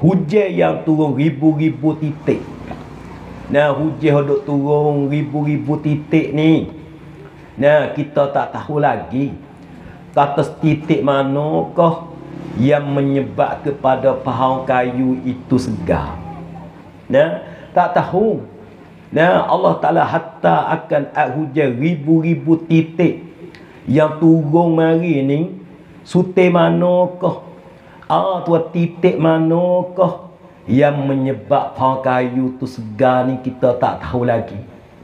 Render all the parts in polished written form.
Hujan yang turun ribu-ribu titik. Nah, hujan duk turun ribu-ribu titik ni. Nah, kita tak tahu lagi kata titik manakah yang menyebab kepada pohon kayu itu segar. Nah, tak tahu. Nah, Allah Ta'ala hatta akan hujan ribu-ribu titik yang turun mari ni. Sute manakah? Tua titik manakah yang menyebab pohon kayu tu segar ni, kita tak tahu lagi.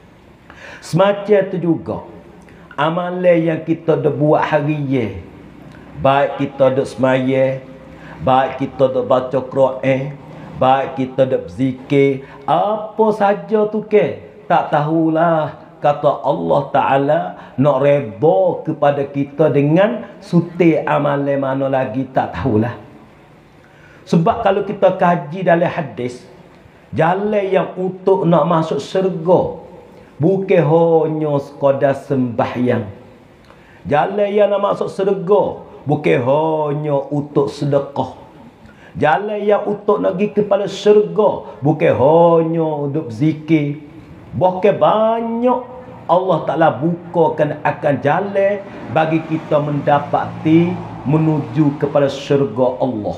Semacam tu juga amalan yang kita dah buat hari, baik kita dah semaya, baik kita dah baca Quran, baik kita dah berzikir, apa saja tu tak tahulah kata Allah Ta'ala nak redha kepada kita dengan suti amalan mana lagi, tak tahulah. Sebab kalau kita kaji dalam hadis, jalan yang untuk nak masuk syurga bukan hanya sekadar sembahyang. Jalan yang nak masuk syurga bukan hanya untuk sedekah. Jalan yang untuk nak pergi kepada syurga bukan hanya untuk berzikir. Bahkan banyak Allah Ta'ala bukakan akan jalan bagi kita mendapati menuju kepada syurga Allah.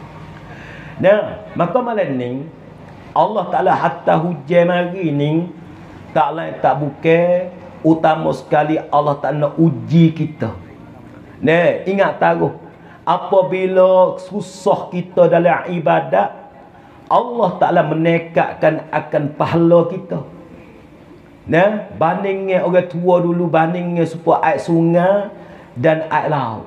Nah, maka malam ni Allah Ta'ala hatta hujan mari ni tak lain tak bukan utama sekali Allah Ta'ala nak uji kita. Nah, ingat taruh apabila susah kita dalam ibadat, Allah Ta'ala menekatkan akan pahala kita. Nah, bandingnya orang tua dulu, bandingnya supaya air sungai dan air laut.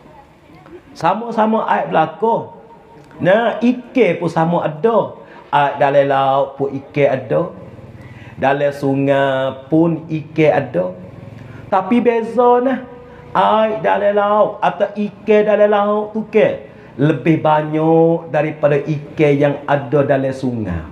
Sama-sama air belaka. Nah, ikan pun sama ada. Air dalam laut pun ikan ada. Dalam sungai pun ikan ada. Tapi beza nah, air dalam laut atau ikan dalam laut tu lebih banyak daripada ikan yang ada dalam sungai.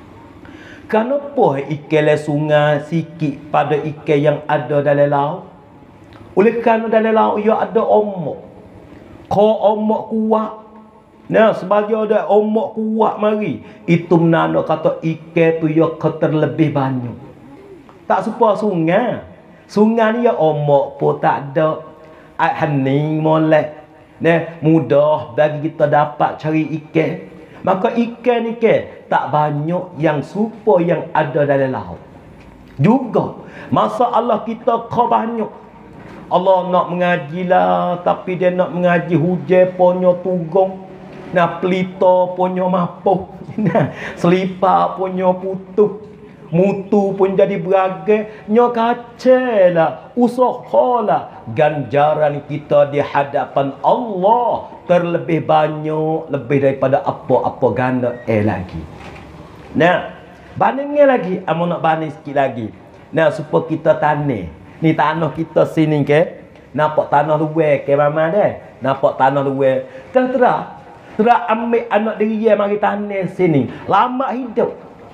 Kenapa ikan dalam sungai sikit pada ikan yang ada dalam laut? Oleh kerana dalam laut ia ada ombak. Kalau ombak kuat, nah, sebagai ada ombak kuat mari, itu menanda kata ikan tu ia terlebih banyak. Tak serupa sungai. Sungai ni ya ombak pun tak ada. Air hening molek. Nah, mudah bagi kita dapat cari ikan. Maka ikan ni tak banyak yang serupa yang ada dalam laut. Juga masalah kita kau banyak. Allah nak mengajilah, tapi dia nak mengaji hujan punya tugong. Nah, pelita punya mapuh. Nah, selipar punya putus. Mutu pun jadi beragai. Nya kacelah, usahalah ganjaran kita di hadapan Allah terlebih banyak, lebih daripada apa-apa ganda lagi. Nah, bandingnya lagi, amun nak banding sikit lagi. Nah, supaya kita tanah. Ni tanah kita sini nampak tanah luar mama dah. Nampak tanah luar. Terus ambil anak dia mari tanah sini. Lama hidup.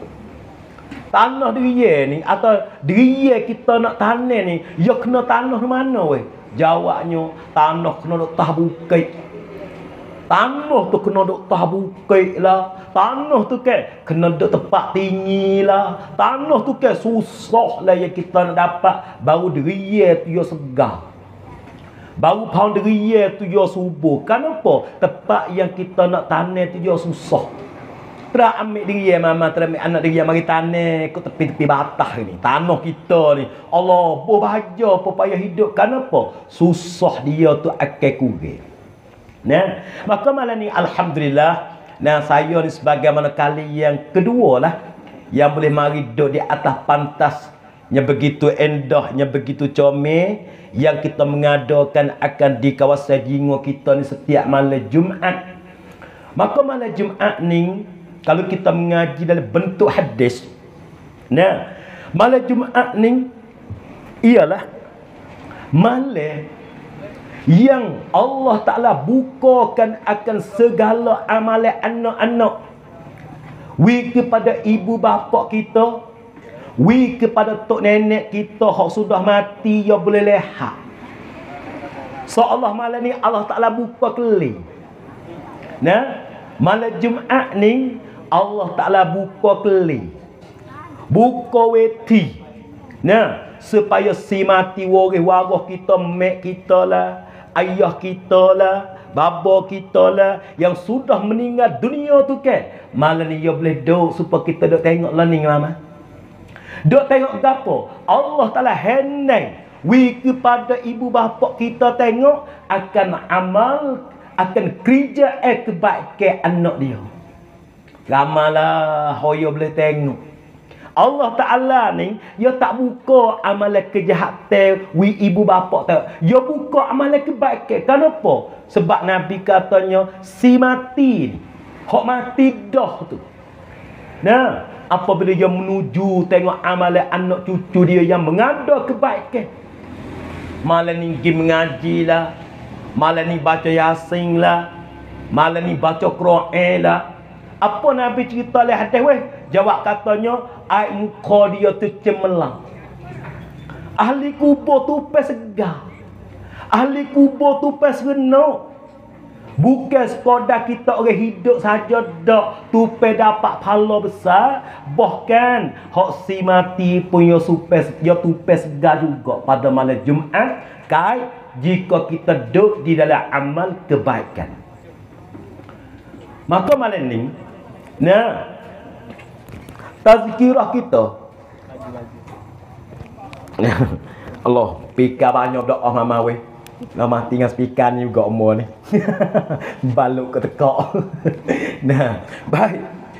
Tanah dia ni atau dia kita nak tanah ni, ya kena tanah mana weh? Jawabnya tanah kena duk tah bukit. Tanah tu kena duk tah bukit lah. Tanah tu kena duk tempat tinggi lah. Tanah tu susah lah yang kita nak dapat. Baru deria tu ya segar. Baru pohon deria tu ya subur. Kenapa? Tempat yang kita nak tanah tu ya susah. Terus ambil deria mama, terus ambil anak deria mari tanah ke tepi-tepi batah ni. Tanah kita ni. Allah, berbahagia apa payah hidup. Kenapa? Susah dia tu akan kurang. Nah, maka malam ni alhamdulillah, nah saya ni sebagaimana kali yang kedua lah yang boleh mari duduk di atas pantasnya begitu endahnya, begitu comel yang kita mengadakan akan di kawasan Jinggo kita ni setiap malam Jumaat. Maka malam Jumaat ni kalau kita mengaji dalam bentuk hadis, nah malam Jumaat ni ialah malam yang Allah Ta'ala bukakan akan segala amalan anak-anak. Wi kepada ibu bapa kita, wi kepada tok nenek kita hak sudah mati, ya boleh lihat. So Allah malam ni Allah Ta'ala buka kelih. Nah, Malam Jumaat ni Allah Ta'ala buka keli, buka weti. Nah, supaya si mati warah kita, mek kita lah, ayah kita lah, bapa kita lah yang sudah meninggal dunia tu kan. Malam ni dia boleh duduk supaya kita duk tengok lah ni lama. Duk tengok gapo? Allah Ta'ala henai wi kepada ibu bapa kita tengok akan amal, akan kerja kebaikan anak dia. Ramalah hoyo boleh tengok. Allah Ta'ala ni dia tak buka amalan kejahatan wi ibu bapa tu. Dia buka amalan kebaikan. Kenapa? Sebab Nabi katanya si mati ni, hok mati dah tu. Nah, apabila dia menuju tengok amalan anak cucu dia yang mengada kebaikan, malam ni pergi mengaji lah, malam ni baca Yasin lah, malam ni baca Quran lah. Apa Nabi cerita oleh hadis weh? Jawab katanya air muka dia tu cemerlang. Ahli kubur tu segar, ahli kubur tu serenok. Bukan sekadar kita orang hidup saja dak tupai dapat pahala besar, bahkan hak si mati punya supes dia tupai segar juga pada malam Jumaat kai jika kita duduk di dalam amal kebaikan. Maka malam ni nah tazkirah kita Allah pika banyak doa mama weh. Lama tinggal speaker ni juga umur ni. Baluk ke tekak. Nah, baik.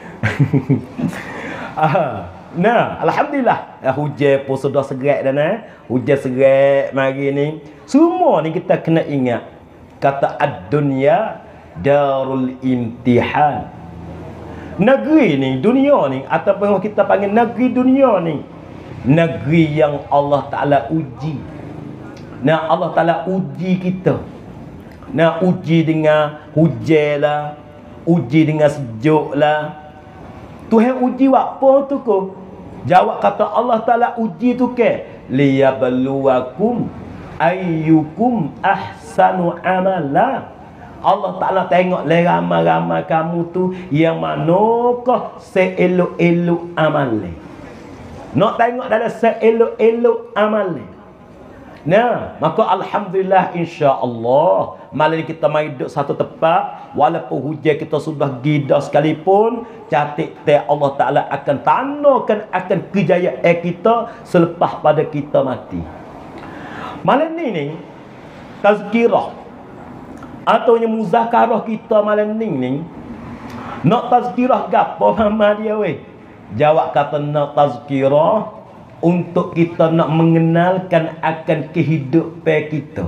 Nah, alhamdulillah. Hujan pun sudah segerak dah nah. Hujan segerak mari ni. Semua ni kita kena ingat kata ad-dunya darul imtihan. Negeri ni, dunia ni ataupun kita panggil negeri dunia ni, negeri yang Allah Ta'ala uji. Nah, Allah Ta'ala uji kita. Nah, uji dengan hujan lah, uji dengan sejuk lah. Tuhan uji apa tu ko? Jawab kata Allah Ta'ala uji tu ke liyabluwakum ayyukum ahsanu amala. Allah Ta'ala tengok ramai-ramai kamu tu yang manakah seelok-elok amale. Nak tengok dalam seelok-elok amale. Nah, maka alhamdulillah insya-Allah malam ni kita mai duduk satu tempat walaupun hujan kita sudah gida sekalipun, catik teh Allah Ta'ala akan tandurkan akan kejayaan kita selepas pada kita mati. Malam ni tazkirah atau muzakarah kita malam ni nak tazkirah gapo mama dia weh? Jawab kata nak tazkirah untuk kita nak mengenalkan akan kehidupan kita.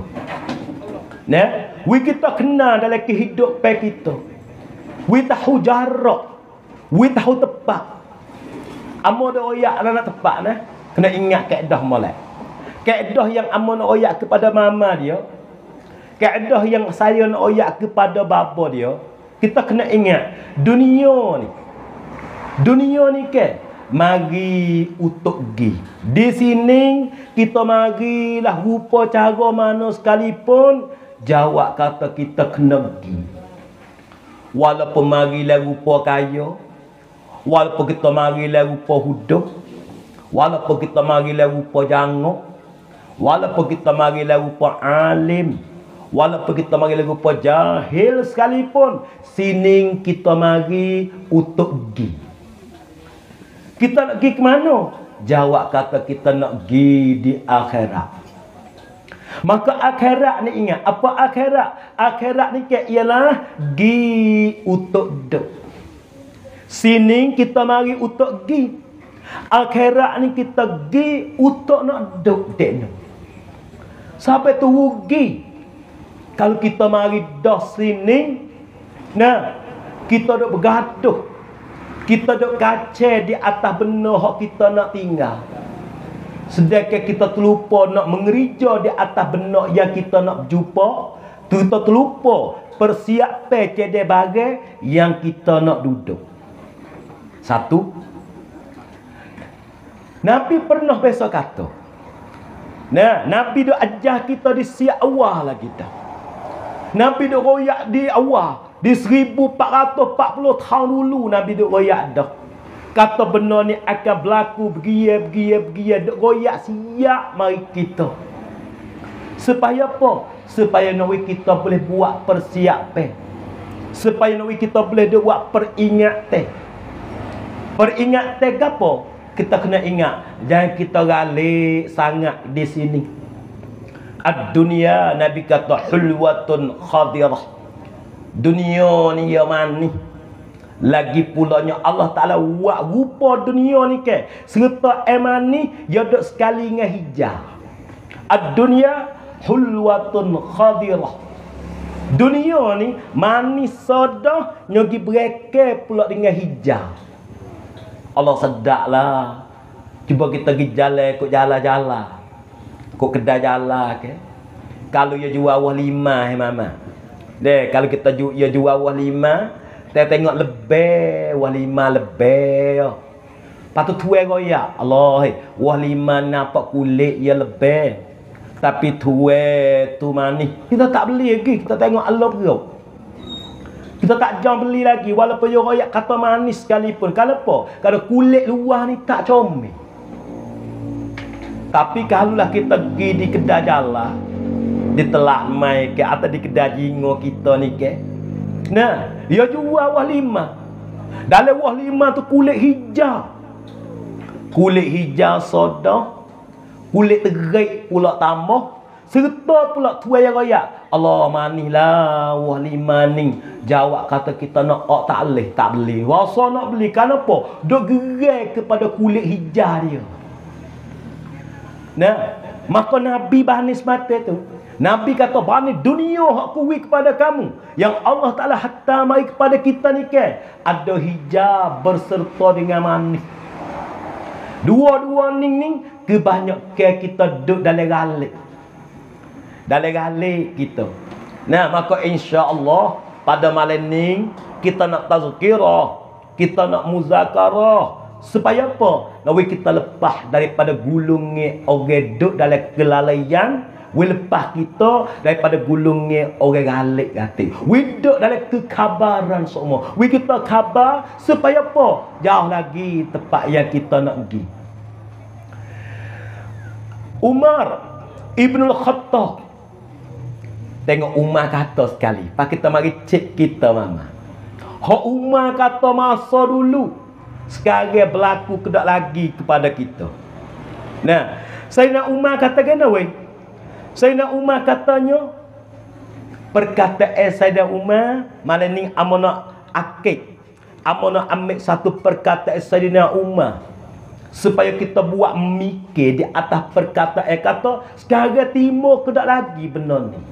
Nah, we kita kenal dalam kehidupan kita. We tahu jarak, we tahu tepat. Amo dah oyak nak tepat nah. Kena ingat kaedah molek. Kaedah yang amo nak oyak kepada mama dia, kaedah yang saya nak oyak kepada bapa dia, kita kena ingat dunia ni ke mari untuk gi. Di sini kita marilah rupa cara mana sekalipun, jawab kata kita kena gi. Walaupun marilah rupa kaya, walaupun kita marilah rupa hudup, walaupun kita marilah rupa jangok, walaupun kita marilah rupa alim, walaupun kita marilah rupa jahil sekalipun, sini kita mari untuk gi. Kita nak pergi ke mana? Jawab kata kita nak pergi di akhirat. Maka akhirat ni ingat. Apa akhirat? Akhirat ni ialah pergi untuk duduk. Sini kita mari untuk pergi. Akhirat ni kita pergi untuk nak duduk. Sampai tu rugi. Kalau kita mari dah sini, nah, kita duk bergaduh. Kita duk kacau di atas benda hak kita nak tinggal. Sedangkan kita terlupa nak mengerja di atas benda yang kita nak jumpa. Kita terlupa persiapan cedek bagai yang kita nak duduk. Satu, Nabi pernah besok kata. Nah, Nabi duk ajar kita di siap awal lah kita. Nabi duk royak di awal. Di 1440 tahun dulu Nabi duk royak dah. Kata benda ni akan berlaku begia duk royak siap mari kita. Supaya apa? Supaya nawi kita boleh buat persiapan. Supaya nawi kita boleh buat peringatan. Peringatan apa? Kita kena ingat, jangan kita galik sangat di sini. Ad-dunya Nabi kata hulwatun khadirah. Dunia ni ya manis. Lagi pulanya Allah Taala buat rupa dunia ni ke serta manis ya duk sekali dengan hijau. Ad-dunya hulwatun khadirah. Dunia ni manis sodah nyogi bereke pula dengan hijau. Allah sedaklah. Cuba kita pergi jalan ikut jalan-jalan. Ikut kedai jalan ke. Kalau dia jual wah 5 mama. Deh, kalau kita dia jual wah 5, kita tengok lebih wah 5 lebih. Patut tuai royak. Allah, wah 5 nampak kulit dia lebih. Tapi tuai tu manis. Kita tak beli lagi, kita tengok Allah perut. Kita tak jom beli lagi walaupun dia royak kata manis sekalipun. Kalau apa? Kalau kulit luar ni tak comel. Tapi kalaulah kita pergi di kedai jalan, di telak mai ke atau di kedai jingo kita ni ke. Nah, dia jual wah 5. Dalam wah 5 tu kulit hijau. Kulit hijau soda, kulit terik pula tambah. Serta pula tuai yang royak. Allah manislah wah 5 ni. Jawab kata kita nak tak boleh, tak beli. Rasa nak beli kenapa? Duk gerai kepada kulit hijau dia. Nah, maka Nabi bahanis mata tu. Nabi kata bahanis dunia hak kuwi kepada kamu. Yang Allah Taala hatta mai kepada kita ni ke. Ada hijau berserta dengan manis. Dua-dua ning kebanyakan kita duduk dalam galik. Dalam galik kita. Nah, maka insya-Allah pada malam ni kita nak tazkirah, kita nak muzakarah. Supaya apa? Nawi kita lepas daripada gulungnya orang duduk dalam kelalaian. We lepas kita daripada gulungnya orang galik hati. We duduk dalam kekabaran semua. We kita khabar supaya apa? Jauh lagi tempat yang kita nak pergi. Umar Ibnul Khattab. Tengok Umar kata sekali. Pak kita mari cek kita mama. Hak Umar kata masa dulu. Sekarang berlaku kedak lagi kepada kita. Nah, Sayyidina Umar kata kena weh. Sayyidina Umar katanya perkataan Sayyidina Umar mana ni amanah akid. Amanah ambil satu perkataan Sayyidina Umar supaya kita buat mikir di atas perkataan kata sekarang timur kedak lagi benar ni.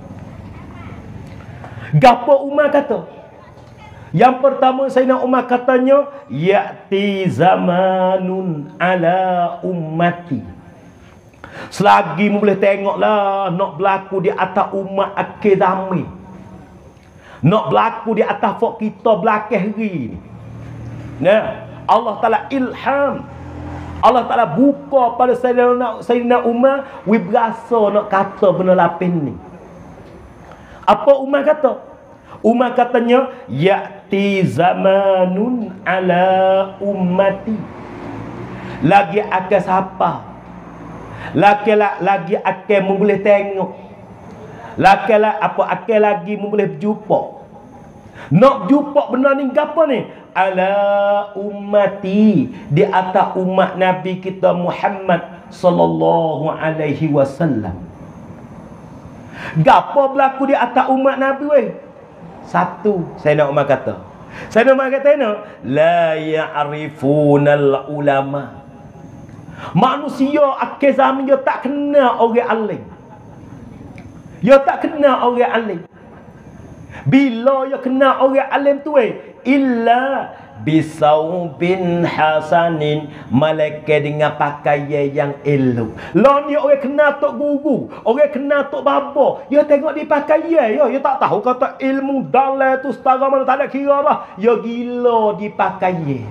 Gapo Umar kata? Yang pertama Sayyidina Umar katanya ya'ti zamanun ala ummati. Selagi mu boleh tengoklah nak berlaku di atas umat akhir zaman. Nak berlaku di atas fok kita belakang hari ni. Nah, Allah Taala ilham. Allah Taala buka pada Sayyidina Umar, we berasa nak kata benda lapin ni. Apa Umar kata? Umar katanya ya'ti zamanun ala ummati. Lagi akan siapa? Lagi akan boleh tengok. Akan lagi boleh berjumpa. Nak jumpa benda ni gapo ni? Ala ummati, di atas umat Nabi kita Muhammad sallallahu alaihi wasallam. Gapo berlaku di atas umat Nabi weh? Satu, Sayyidina Umar kata. Sayyidina Umar kata ni, la ya'rifunal ulama. Manusia akhir zaman dia tak kenal orang alim. Dia tak kenal orang alim. Bila dia kenal orang alim tu illa bisaubin hasanin, malaikat dengan pakaian yang elok. Lah ni orang kenal tok guru, orang kenal tok bapa, dia tengok di pakaian dia tak tahu kata ilmu dalal tu setara mana tak ada kira lah. Dia gila di pakaian.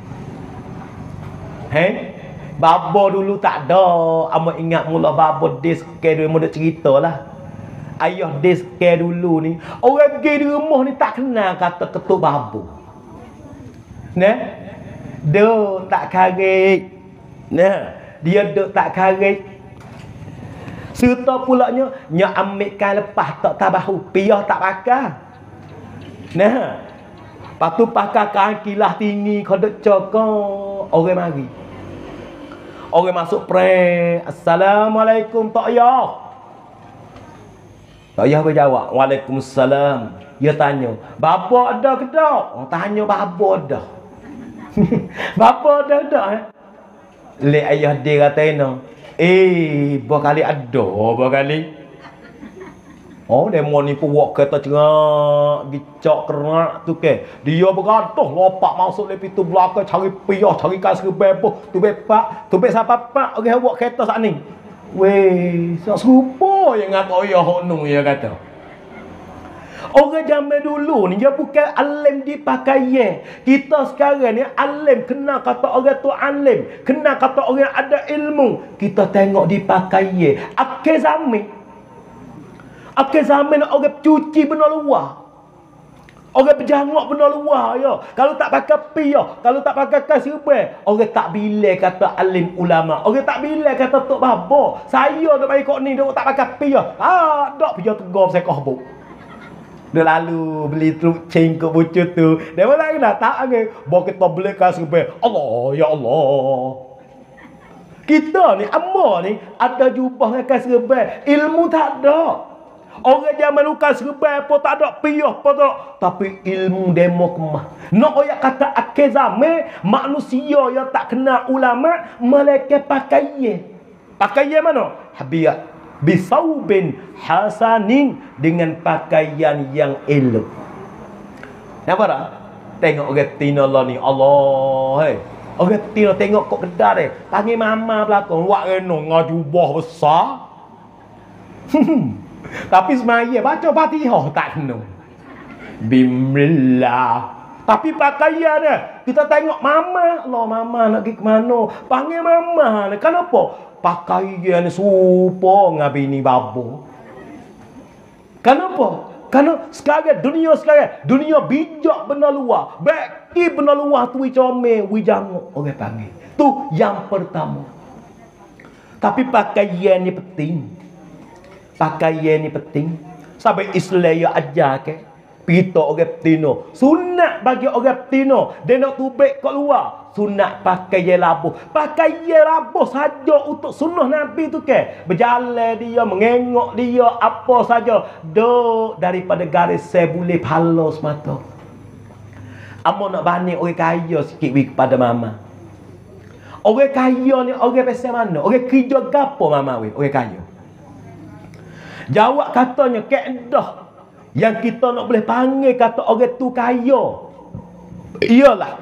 Bapa dulu tak ada. Amat ingat mula bapa dia sekarang dia mula cerita lah. Ayah dia scare dulu ni. Orang gay di rumah ni tak kenal kata ketuk babu. Nah. Dia tak karet. Nah, dia duk tak karet. Serta pulaknya nya ambilkan lepas tak tabahu, piyah tak pakai. Nah. Patu pakai kakilah tinggi kau duk cokok orang mari. Orang masuk pray. Assalamualaikum Tok Yah. Tok Yah berjawab, Waalaikumsalam. Dia tanya, bapa ada ke tak? Orang tanya bapa ada. Bapa ada. Le ayah dia kata no. Berkali ada, berkali. Oh, demo ni puak kata cerak, gicak kerak tu ke. Dia bergaduh lopak masuk le pintu belakang cari piyah, cari kas kebepo, tu bepak, tu bek siapa pak, orang buat kereta sat ni. Weh, sak serupa yang ngak ayah honung ya kata. Orang zaman dulu ni dia bukan alim dipakai. Kita sekarang ni alim kena kata orang tu alim, kena kata orang ada ilmu. Kita tengok dipakai. Akhir zaman orang cuci benda luar. Orang berjangok benda luar ya. Kalau tak pakai piyah, kalau tak pakai kasih, orang tak bilai kata alim ulama. Orang tak bilai kata tok babo. Saya dak baik kok ni dak tak pakai piyah. Dak piyah tegur saya kohbuk. Dia lalu beli truk cengkok bocor tu. Dia mana kena tak ke? Bawa kita beli kasih Allah, ya Allah. Kita ni, amma ni, ada jubah dengan kasih ilmu tak ada. Orang zaman lu kasih apa tak ada, piyah apa tak. Tapi ilmu demo kemah. Nak oyak kata akhir zaman, manusia yang tak kenal ulama, mereka pakai. Pakai mana? Habiyat. Bisaubin hasanin, dengan pakaian yang elok. Nampak tak? Tengok orang Tino lah ni. Allah, hey. Orang Tino tengok kok kedar dia. Panggil mama belakang. Wak renung ngajubah besar. Tapi semaya baca Fatihah tak kena. Bismillah. Tapi pakaian dia, kita tengok mama. Allah, mama nak pergi ke mana? Panggil mama. Kenapa? Pakaian serupa dengan bini babo. Kenapa? Kerana sekarang dunia bijak benda luar. Beki benda luar tu comel, janguk orang panggil. Tu yang pertama. Tapi pakaian ni penting. Pakaian ni penting. Sampai Islam yang ajar ke. Kita orang Tino. Sunat bagi orang Tino. Dia nak tubik kat luar. Sunat pakai ye labuh. Pakai ye labuh saja untuk sunnah Nabi tu ke. Berjalan dia, mengengok dia, apa saja. Duk daripada garis saya boleh pahala semata. Amo nak banding orang kaya sikit kepada mama. Orang kaya ni orang pasal mana? Orang kerja gapo mama we? Orang kaya. Jawab katanya kaedah yang kita nak boleh panggil kata orang tu kaya. Iyalah.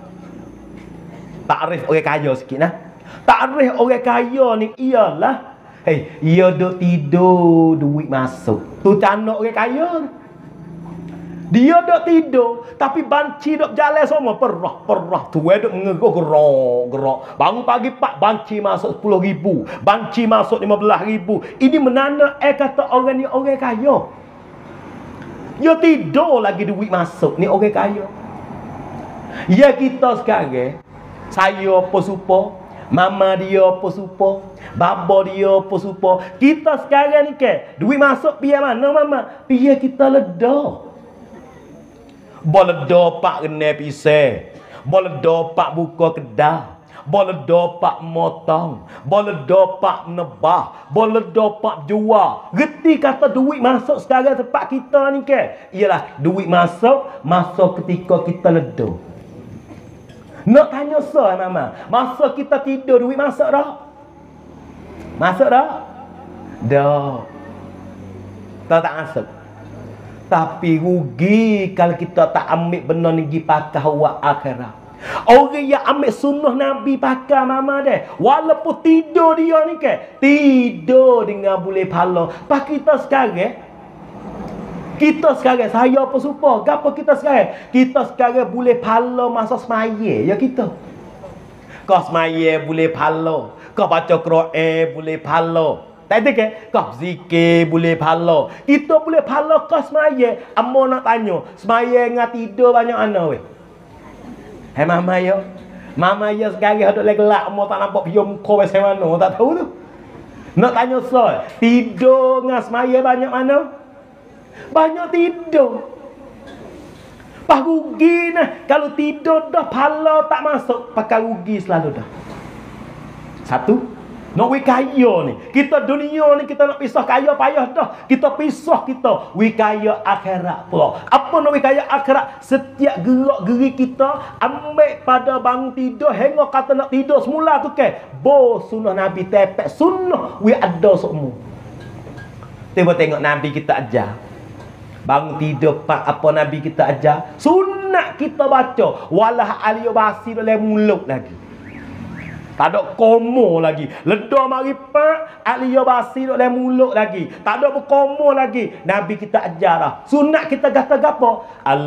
Takrif orang kaya sikit nah. Takrif orang kaya ni ialah ia duk tidur duit masuk. Tu tanda orang kaya. Dia duk tidur tapi banci duk jalan semua perah. Tu duk gerak. Bangun pagi pak banci masuk 10,000, banci masuk 15,000. Ini menanda kata orang ni orang kaya. Dia tidur lagi duit masuk. Ni orang kaya. Ya kita sekarang, saya apa supa, mama dia apa supa, baba dia apa supa. Kita sekarang ni ke, duit masuk pihak mana mama? Pihak kita ledah. Boleh dopak kena pisah. Boleh dopak buka kedah. Boleh dopak motong. Boleh dopak nebah. Boleh dopak jual. Reti kata duit masuk sekarang tempat kita ni ke? Ialah duit masuk ketika kita leduh. Nak tanya mama, masa kita tidur duit masuk dah? Masuk dah? Dah. Tak masuk. Tapi rugi kalau kita tak ambil benda ni pergi pakai awak akhirat. Orang yang ambil sunnah Nabi pakai mama dia. Walaupun tidur dia ni ke, tidur dengan boleh pahala. Pak kita sekarang, saya apa supa? Gapo kita sekarang? Kita sekarang boleh pahala masa semaya ya kita. Kau semaya boleh pahala. Kau baca Quran boleh pahala. Tak ada ke? Kau zikir boleh pahala. Kita boleh pahala kau semaya. Amor nak tanya. Semaya dengan tidur banyak mana weh? Hai mama yo. Mama yo sekarang ada lagi gelak. Amor tak nampak pium muka macam mana. Tak tahu tu. Nak tanya soal. Tidur dengan semaya banyak mana? Banyak tidur. Pas rugi nah. Kalau tidur dah pahala tak masuk. Pakai rugi selalu dah. Satu. Nak we kaya ni. Kita dunia ni kita nak pisah kaya payah dah. Kita pisah kita. We kaya akhirat pula. Apa nak we kaya akhirat? Setiap gerak-geri kita ambil pada bangun tidur hingga kata nak tidur semula tu ke. Bo sunnah Nabi tepek sunnah we ada semua. Tengok Nabi kita ajar. Bangun tidur pak apa Nabi kita ajar? Sunnah kita baca. Walah aliyah basi dalam mulut lagi. Tak ada komo lagi. Ledah mari pak, aliyah basi dalam mulut lagi. Tak ada berkomo lagi. Nabi kita ajar dah. Sunat kita kata apa?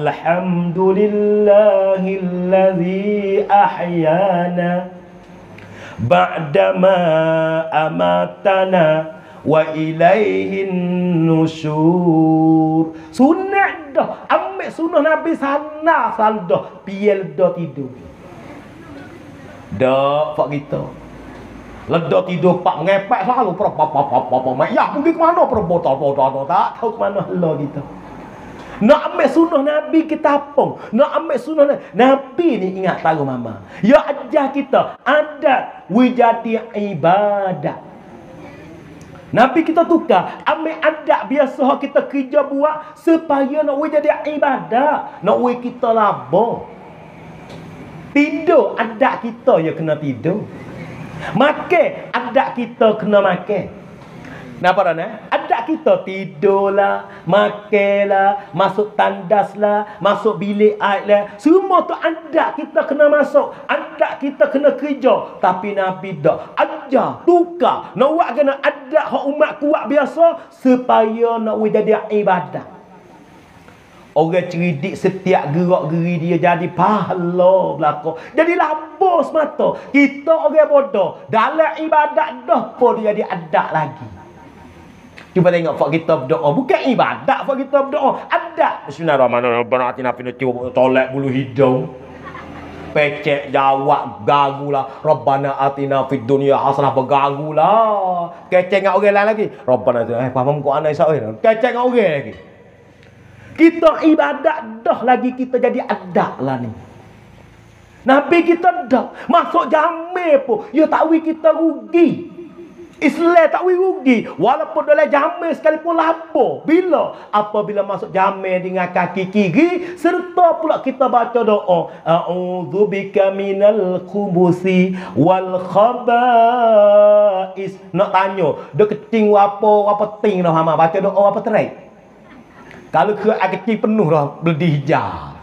Alhamdulillahillazi ahyana ba'dama amatana wa ilaihin nusyur. Sunat dah. Ambil sunnah Nabi sana saldah. Piel dah tidur. Dak pak kita. Ledak tidur pak ngepek selalu mak ya pergi ke mana botol tak tahu ke mana Allah kita. Nak ambil sunnah Nabi kita apung. Nak ambil sunnah Nabi ni ingat tahu mama. Ya ajar kita adat wijadi ibadat. Nabi kita tukar ambil adat biasa kita kerja buat supaya nak wijadi ibadat. Nak wij kita labah. Tidur adat kita ya kena tidur. Makan adat kita kena makan. Nampak tak? Adat kita tidurlah, makanlah, masuk tandaslah, masuk bilik air lah. Semua tu adat kita kena masuk. Adat kita kena kerja. Tapi Nabi dak ajar, tukar. Nak buat kena adat hak umat kuat biasa supaya nak jadi ibadat. Orang cerdik setiap gerak-geri dia jadi pahala belaka. Jadi labur semata. Kita orang bodoh. Dalam ibadat dah pun dia jadi adat lagi. Cuba tengok fak kita berdoa. Bukan ibadat fak kita berdoa. Adat. Bismillahirrahmanirrahim. Rabbana atina fid dunya tolak bulu hidung. Pecek jawab gagulah. Rabbana atina fid dunya hasanah bergagulah. Kecek dengan orang lain lagi. Rabbana faham kau anak Isa kecek dengan orang lagi. Kita ibadat dah lagi kita jadi adat lah ni. Nabi kita dah masuk jamil pun ya tak wi kita rugi. Islam tak wi rugi walaupun dalam jamil sekalipun lapor. Bila apabila masuk jamil dengan kaki kiri serta pula kita baca doa a'udzubika minal khubusi wal khaba'is. Nak tanya dia keting apa ting dah hama baca doa apa terai. Kalau kecil penuh dah beli hijau.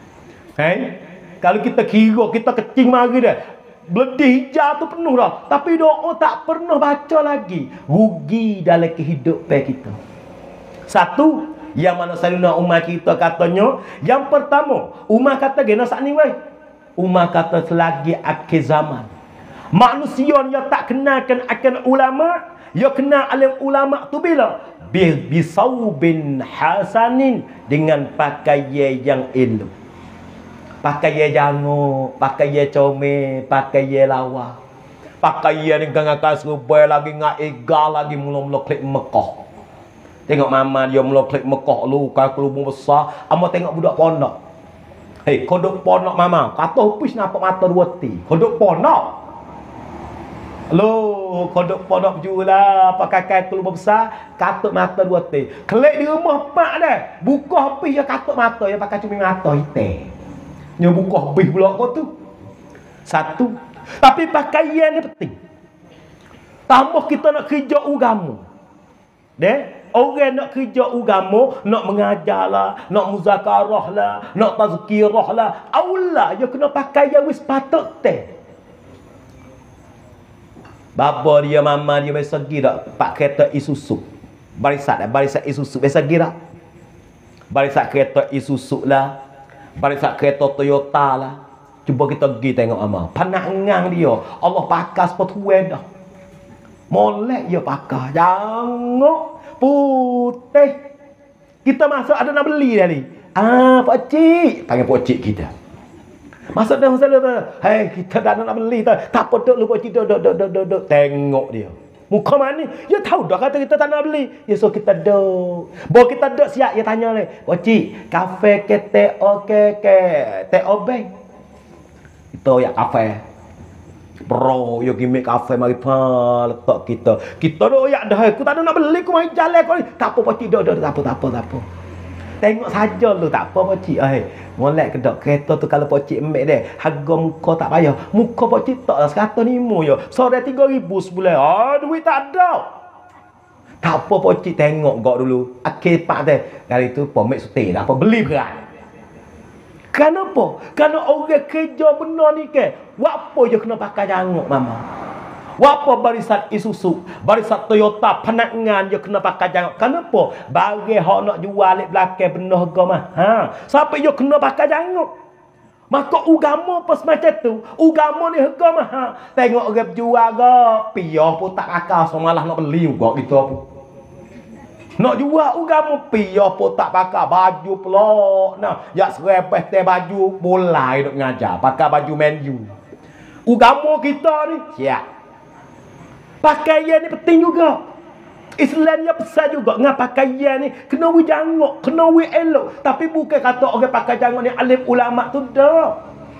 Kalau kita kira kita kecil mari dah. Beli hijau tu penuh dah. Tapi doa tak pernah baca lagi. Rugi dalam kehidupan kita. Satu, yang mana saluna umat kita katanya, yang pertama, umat kata gena saat ni weh. Umat kata selagi akhir zaman. Manusia yang tak kenalkan akan ulama, yang kenal alim ulama tu bila? Bisaubin hasanin, dengan pakaian yang elok. Pakaian jango, pakaian comel, pakaian lawa. Pakaian yang gangakan serupai lagi ngak egal lagi mula-mula klik Mekah. Tengok mama dia mula klik Mekah lu kalau kelubung besar, ama tengok budak pondok. Hei, kodok pondok mama, kata hupis nampak mata dua ti. Kodok pondok. Lo, kodok pondok jualah pakai kain kelubung besar, katuk mata dua ti. Klik di rumah pak dah. Buka hupis ya katuk mata, ya pakai cumi mata hitam. Nya buka hupis pula kau tu. Satu. Tapi pakaian ni penting. Tambah kita nak kerja agama. Deh, orang nak kerja agama, nak mengajar lah, nak muzakarah lah, nak tazkirah lah. Aula dia kena pakai yang wis patut teh. Bapa dia, mama dia biasa pergi tak pak kereta Isuzu. Barisan Isuzu biasa pergi tak? Barisan kereta Isuzu lah. Barisan kereta Toyota lah. Cuba kita pergi tengok ama. Pandangan dia Allah pakai seperti dah. Molek ya pakar. Jangok putih. Kita masuk ada nak beli dah ni. Pak cik, panggil pak cik kita. Masuk dah masuk dah. Hei, kita dah nak beli tak. Tak apa duk lu pak cik duk. Tengok dia. Muka mana? Ya tahu dah kata kita tak nak beli. Ya so kita duk. Bawa kita duk siap ya tanya ni. Pak cik, kafe ke TO ke TO bank. Itu ya kafe. Bro, yo gimik kafe mari pa letak kita. Kita dah oyak dah. Aku tak ada nak beli, aku mari jalan kau ni. Tak apa pak cik, dak tak apa. Tengok saja lu, tak apa pak cik. Molek kedok kereta tu kalau pak cik ambil dia, harga muka tak payah. Muka pak cik tak lah 105 yo. Sore 3,000 sebulan. Duit tak ada. Tak apa pak cik, tengok gak dulu. Akhir pak teh. Kali tu pomik suti dah apa beli berat. Kenapa? Kerana orang kerja benar ni ke. Apa je kena pakai jangok mama? Apa barisan Isuzu, barisan Toyota, penangan je kena pakai jangok. Kenapa? Bagi hak nak jual lek belakang benar harga mahal. Siapa je kena pakai jangok? Maka agama pas macam tu. Agama ni harga mahal. Tengok orang jual gak, piah pun tak akal, so malah nak beli gak gitu apa. Nak jual agama piah pun tak pakai baju pelok. Nah, ya serepeh teh baju bola duk ngajar, pakai baju menu. Agama kita ni siap. Pakaian ni penting juga. Islam ni besar juga. Ngah pakaian ni kena wi jangok, kena wi elok. Tapi bukan kata orang pakai jangok ni alim ulama tu dah.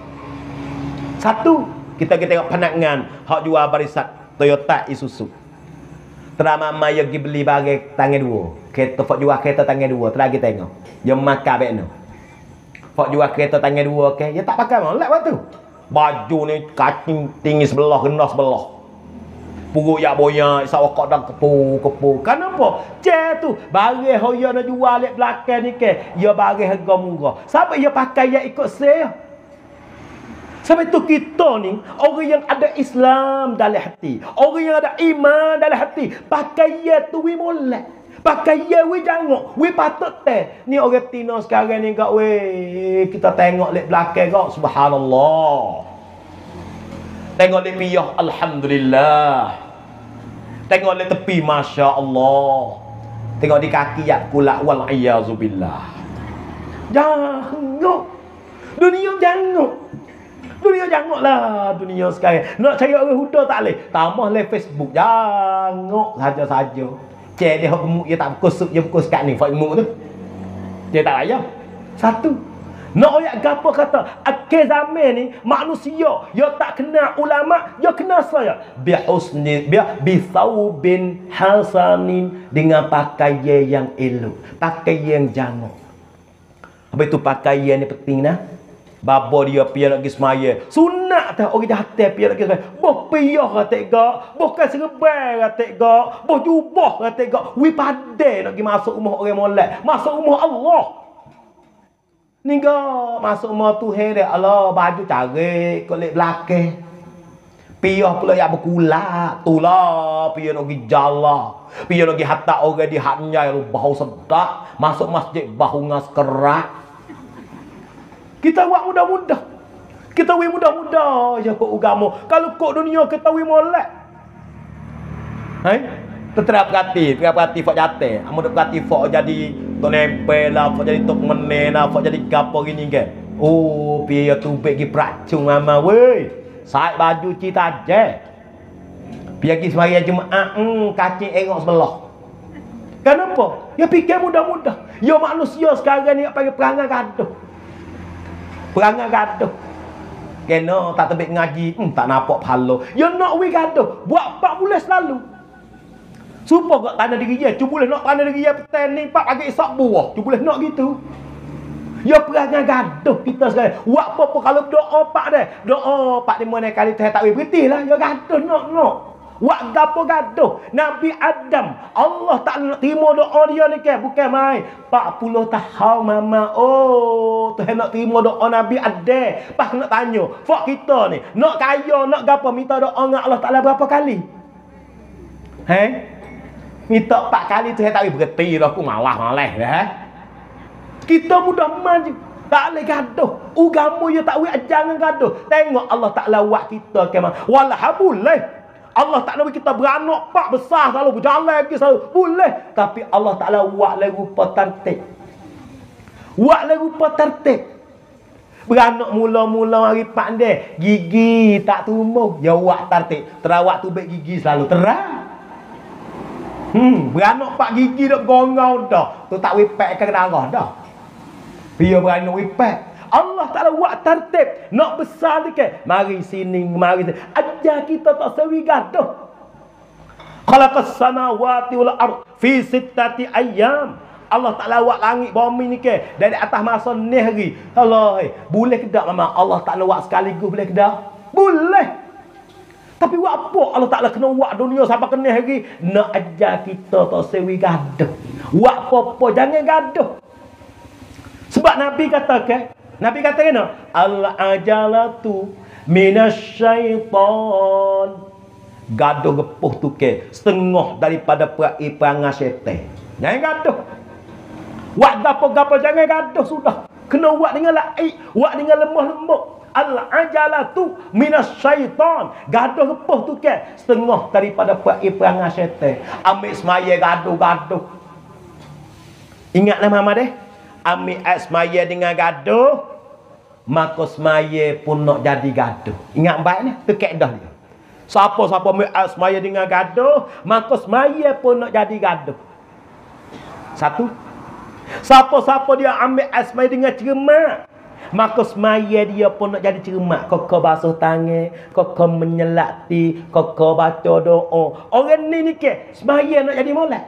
Satu, kita tengok pandangan hak jual barisan Toyota Isuzu. Terama maya pergi beli barang tangan dua. Kereta fak jual kereta tangan dua. Teragi tengok. Dia makan baik no. Fak jual kereta tangan dua ke. Dia tak pakai molek waktu. Baju ni kacing tinggi sebelah, kena sebelah. Puruk yak boya, sawak dak kepu. Kenapa? Cek tu barang hoya nak jual lek belakang ni ke. Dia barang harga murah. Siapa dia pakai yang ikut saya? Sampai tu kita ni orang yang ada Islam dalam hati, orang yang ada iman dalam hati, pakaian tu wi molek, pakaian wi jangok, wi patut teh. Ni orang Tino sekarang ni kak we, kita tengok lek belakang kak, subhanallah. Tengok lek piyah, alhamdulillah. Tengok lek tepi, masya-Allah. Tengok di kaki yak kulak wal iyazubillah. Jangok. Dunia jangok. Dunia jangoklah dunia sekarang. Nak cari orang huda tak boleh. Tambah le Facebook jangok saja-saja. Cek dia gemuk dia tak kusuk, dia pukul sekat ni Facebook tu. Dia tak payah. Satu. Nak ayat gapo kata akhir zaman ni manusia dia tak kenal ulama, dia kenal saya. Bi husni bi thawbin hasanin, dengan pakaian yang elok, pakaian yang jangok. Habis tu pakaian ni penting nah. Babo dia pian nak pergi semaya. Sunat tak orang jahat pian nak pergi semaya. Boh piyah kata gak, boh kan serban kata gak, boh jubah kata gak. Wi padai nak pergi masuk rumah orang molek, masuk rumah Allah. Ni gak masuk rumah Tuhan dia. Allah baju carik kolek belakang. Piyah pula yang berkulak. Tulah piyah nak pergi jalan. Piyah nak pergi hatta orang di hatnya yang bau sedap. Masuk masjid bau ngas kerak. Kita buat mudah-mudah. Kita wih mudah-mudah je kok agama. Kalau kok dunia kita wih molek. Terap perhati fak jatuh. Amu dak perhati fak jadi tok nempel lah, fak jadi tok menen lah, fak jadi gapo gini ke. Oh, piye tu bek gi pracung mama weh. Sai baju cita je. Piye gi semaya Jumaat, kacing engok sebelah. Kenapa? Ya fikir mudah-mudah. Ya manusia sekarang ni panggil perangai gaduh. Perangai gaduh. Kena tak tebik ngaji, tak nampak pahala. Ya nak we gaduh, buat 4 bulan selalu. Supaya kau tanda diri dia, cu boleh nak tanda diri dia petang ni 4 pagi esok buah. Cu boleh nak gitu. Ya perangai gaduh kita sekarang. Buat apa-apa kalau doa pak dia. Doa pak 5 kali Tuhan tak we berhentilah. Ya gaduh nak. Wak gapo gaduh Nabi Adam, Allah tak nak terima doa dia ni ke, bukan main 40 tahun mama. Oh, Tuhan nak terima doa Nabi Adam. Pas nak tanya fak kita ni nak kaya nak gapo minta doa dengan Allah Taala berapa kali? Minta 4 kali Tuhan tak berhenti dah, aku malah dah. Kita mudah maju, tak boleh gaduh. Agama dia tak boleh ajar dengan gaduh. Tengok Allah Taala buat kita ke mana. Walah boleh. Allah tak nak kita beranak pak besar selalu berjalan lagi selalu. Boleh. Tapi Allah Ta'ala buat lagi rupa tertib. Buat lagi rupa tertib. Beranak mula-mula hari pandai. Gigi tak tumbuh. Ya buat tertib. Terawak tu baik gigi selalu terang. Beranak pak gigi dah gongau dah. Tu tak wipek ke darah dah. Dia beranak wipek. Allah Ta'ala buat tertib. Nak besar sikit. Mari sini, mari sini. Ajar kita tak sewi gaduh. Khalaqas samawati wal ard fi sittati ayyam. Allah Ta'ala buat langit bumi ni ke dari atas masa ni hari. Allah, boleh ke tak memang Allah Ta'ala buat sekaligus, boleh ke tak? Boleh. Tapi buat apa Allah Ta'ala kena buat dunia sampai kena hari? Nak ajar kita tak sewi gaduh. Buat apa-apa jangan gaduh. Sebab Nabi kata ke, Nabi kata kena al-ajalatu minasyaitan. Gaduh gepuh tu ke setengah daripada perangai syaitan. Jangan gaduh. Buat gapo-gapo jangan gaduh sudah. Kena buat dengan laik, buat dengan lemah lembut. Al-ajalatu minasyaitan. Gaduh gepuh tu ke setengah daripada perangai syaitan. Ambil semaya gaduh-gaduh. Ingatlah mama deh. Ambil semaya dengan gaduh, maka semaya pun nak jadi gaduh. Ingat baik ni, tu kaedah dia. Siapa-siapa ambil semaya dengan gaduh, maka semaya pun nak jadi gaduh. Satu. Siapa-siapa dia ambil semaya dengan cermat, maka semaya dia pun nak jadi cermat. Kau basuh tangan, kau menyelati, kau baca doa. Orang ni ke semaya nak jadi molek.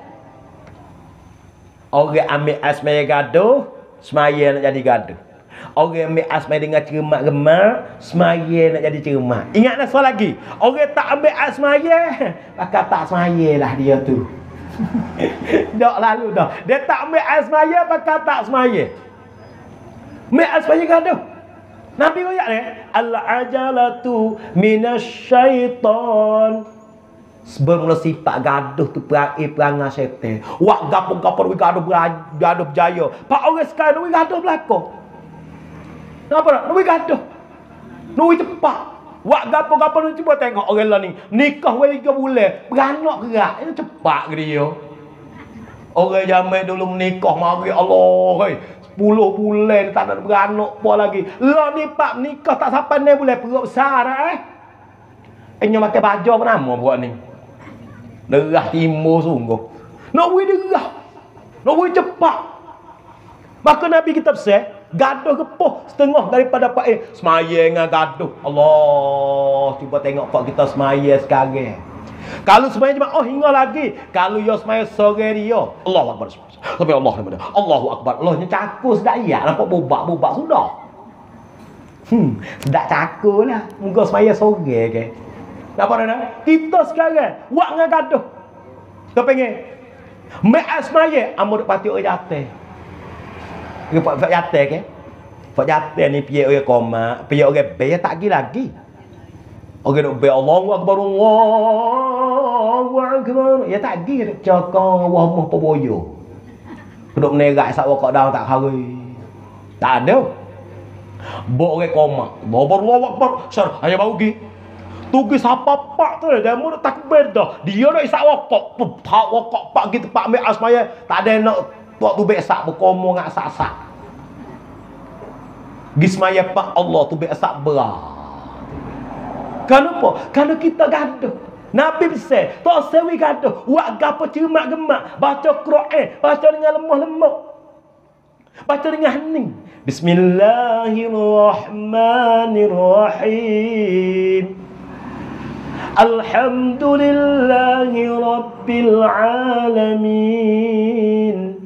Orang ambil semaya gaduh, semaya nak jadi gaduh. Orang ambil semaya dengan cermat-gemak, semaya nak jadi cermat. Ingatlah soal lagi. Orang tak ambil semaya, maka tak semaya lah dia tu. Tak lalu dah. Dia tak ambil semaya, maka tak semaya. Ambil semaya gaduh. Nabi royak ni, al-ajalatu minasyaitan. Bermula sifat gaduh tu perangai syaitan. Wak gapo-gapo gaduh berjaya. Pak orang sekarang ni gaduh belakang. Kenapa nak? Nak gaduh. Nak cepat. Wak gapo-gapo ni cuba tengok orang lah ni. Nikah 3 bulan, beranak gerak. Ini cepat ke dia. Orang zaman dulu menikah mari Allah. 10 bulan tak nak beranak apa lagi. Lah ni pak nikah tak sampai 9 bulan perut besar dah Enyo makan baju apa nama buat ni? Derah timur sungguh. Nak beri derah. Nak beri cepat. Maka Nabi kita pesan, gaduh gepuh setengah daripada pak semaya dengan gaduh. Allah, cuba tengok pak kita semaya sekarang. Kalau semaya cuma hingga lagi. Kalau yo semaya sore dia, Allahu Akbar. Sampai Allah nama dia. Allahu Akbar. Allahnya cakur sedak iya nampak bubak-bubak sudah. Sedak cakur lah. Muka semaya sore ke. Apa nak? Kita sekarang buat dengan gaduh. Kau pengen mek semaya amur pati orang jatuh. Dia pak jatuh ke? Pak jatuh ni piye orang koma, piye orang be tak lagi. Orang dok be Allahu Akbar, Allahu Akbar. Ya tak lagi cakap wah apa boyo. Duk menerak sak wakak dah tak hari. Tak ada. Bok orang koma. Allahu Akbar. Syar hanya bau gi. Tugi siapa pak tu dia mau takbir dah. Dia nak isak wakak. Tak wakak pak gitu pak ambil asmaya. Tak ada nak buat tu besak berkomo ngak sak-sak. Gismaya pak Allah tu besak berat. Kenapa? Kerana kita gaduh. Nabi pesan, tak sewi gaduh. Buat gapo cermat-gemak. Baca Quran. Baca dengan lemah lembut. Baca dengan hening. Bismillahirrahmanirrahim. Alhamdulillahi Rabbil Alamin.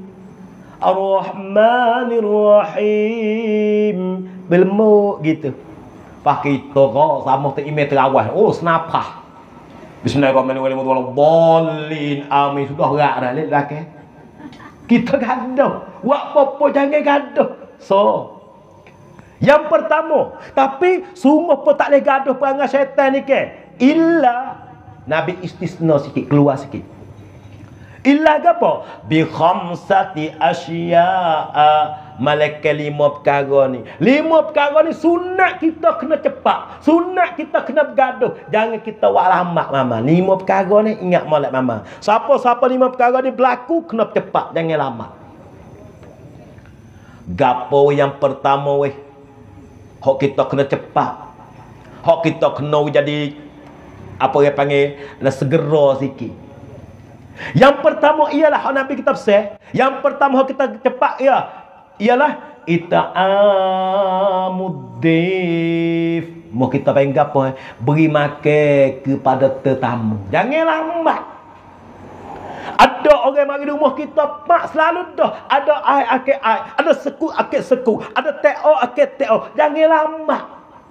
Ar-Rahmanir-Rahim. Belmuk gitu. Pak kita kok sama tu email terawih. Oh, senapah. Bismillahirrahmanirrahim. Wallin. Amin. Sudah gerak dah. Lihat belakang. Kita gaduh. Buat apa-apa jangan gaduh. So, yang pertama, tapi semua pun tak boleh gaduh perangai syaitan ni ke? Illa Nabi istisna sikit, keluar sikit. Illa apa? Bi khamsati asya'a malaikat 5 perkara ni. 5 perkara ni sunat kita kena cepat. Sunat kita kena bergaduh. Jangan kita buat lambat mama. 5 perkara ni ingat molek mama. Siapa-siapa 5 perkara ni berlaku kena cepat, jangan lambat. Gapo yang pertama weh? Hak kita kena cepat. Hak kita kena jadi apa yang panggil segera sikit. Yang pertama ialah hak Nabi kita pesan. Yang pertama hak kita cepat ialah ita'amuddif. Mau kita panggil apa? Beri makan kepada tetamu. Jangan lambat. Ada orang mari rumah kita pak selalu dah ada air akik air, ada sekut akik sekut, ada teo akik teo. Jangan lambat.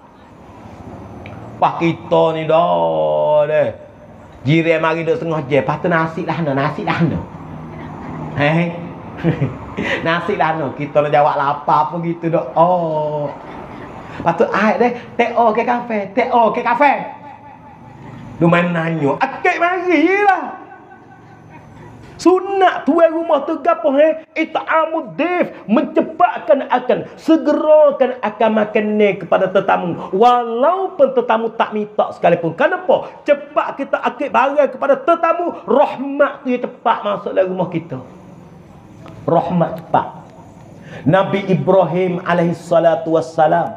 Pak kita ni dah deh. Jiran mari duk setengah jam, patut nasi dah nasi dah. Hei. Nasi dah kita nak jawab lapar apa gitu dah. Oh. Patut air deh, teo ke kafe, teo ke kafe. Lu main nanyo, akik marilah. Sunat tuan rumah tu gapo it'amud dif, mencepatkan akan segerakan akan makanan kepada tetamu walaupun tetamu tak minta sekalipun. Kenapa? Cepat kita akid barang kepada tetamu, rahmat tu cepat masuk dalam rumah kita. Rahmat cepat. Nabi Ibrahim alaihi salatu wassalam.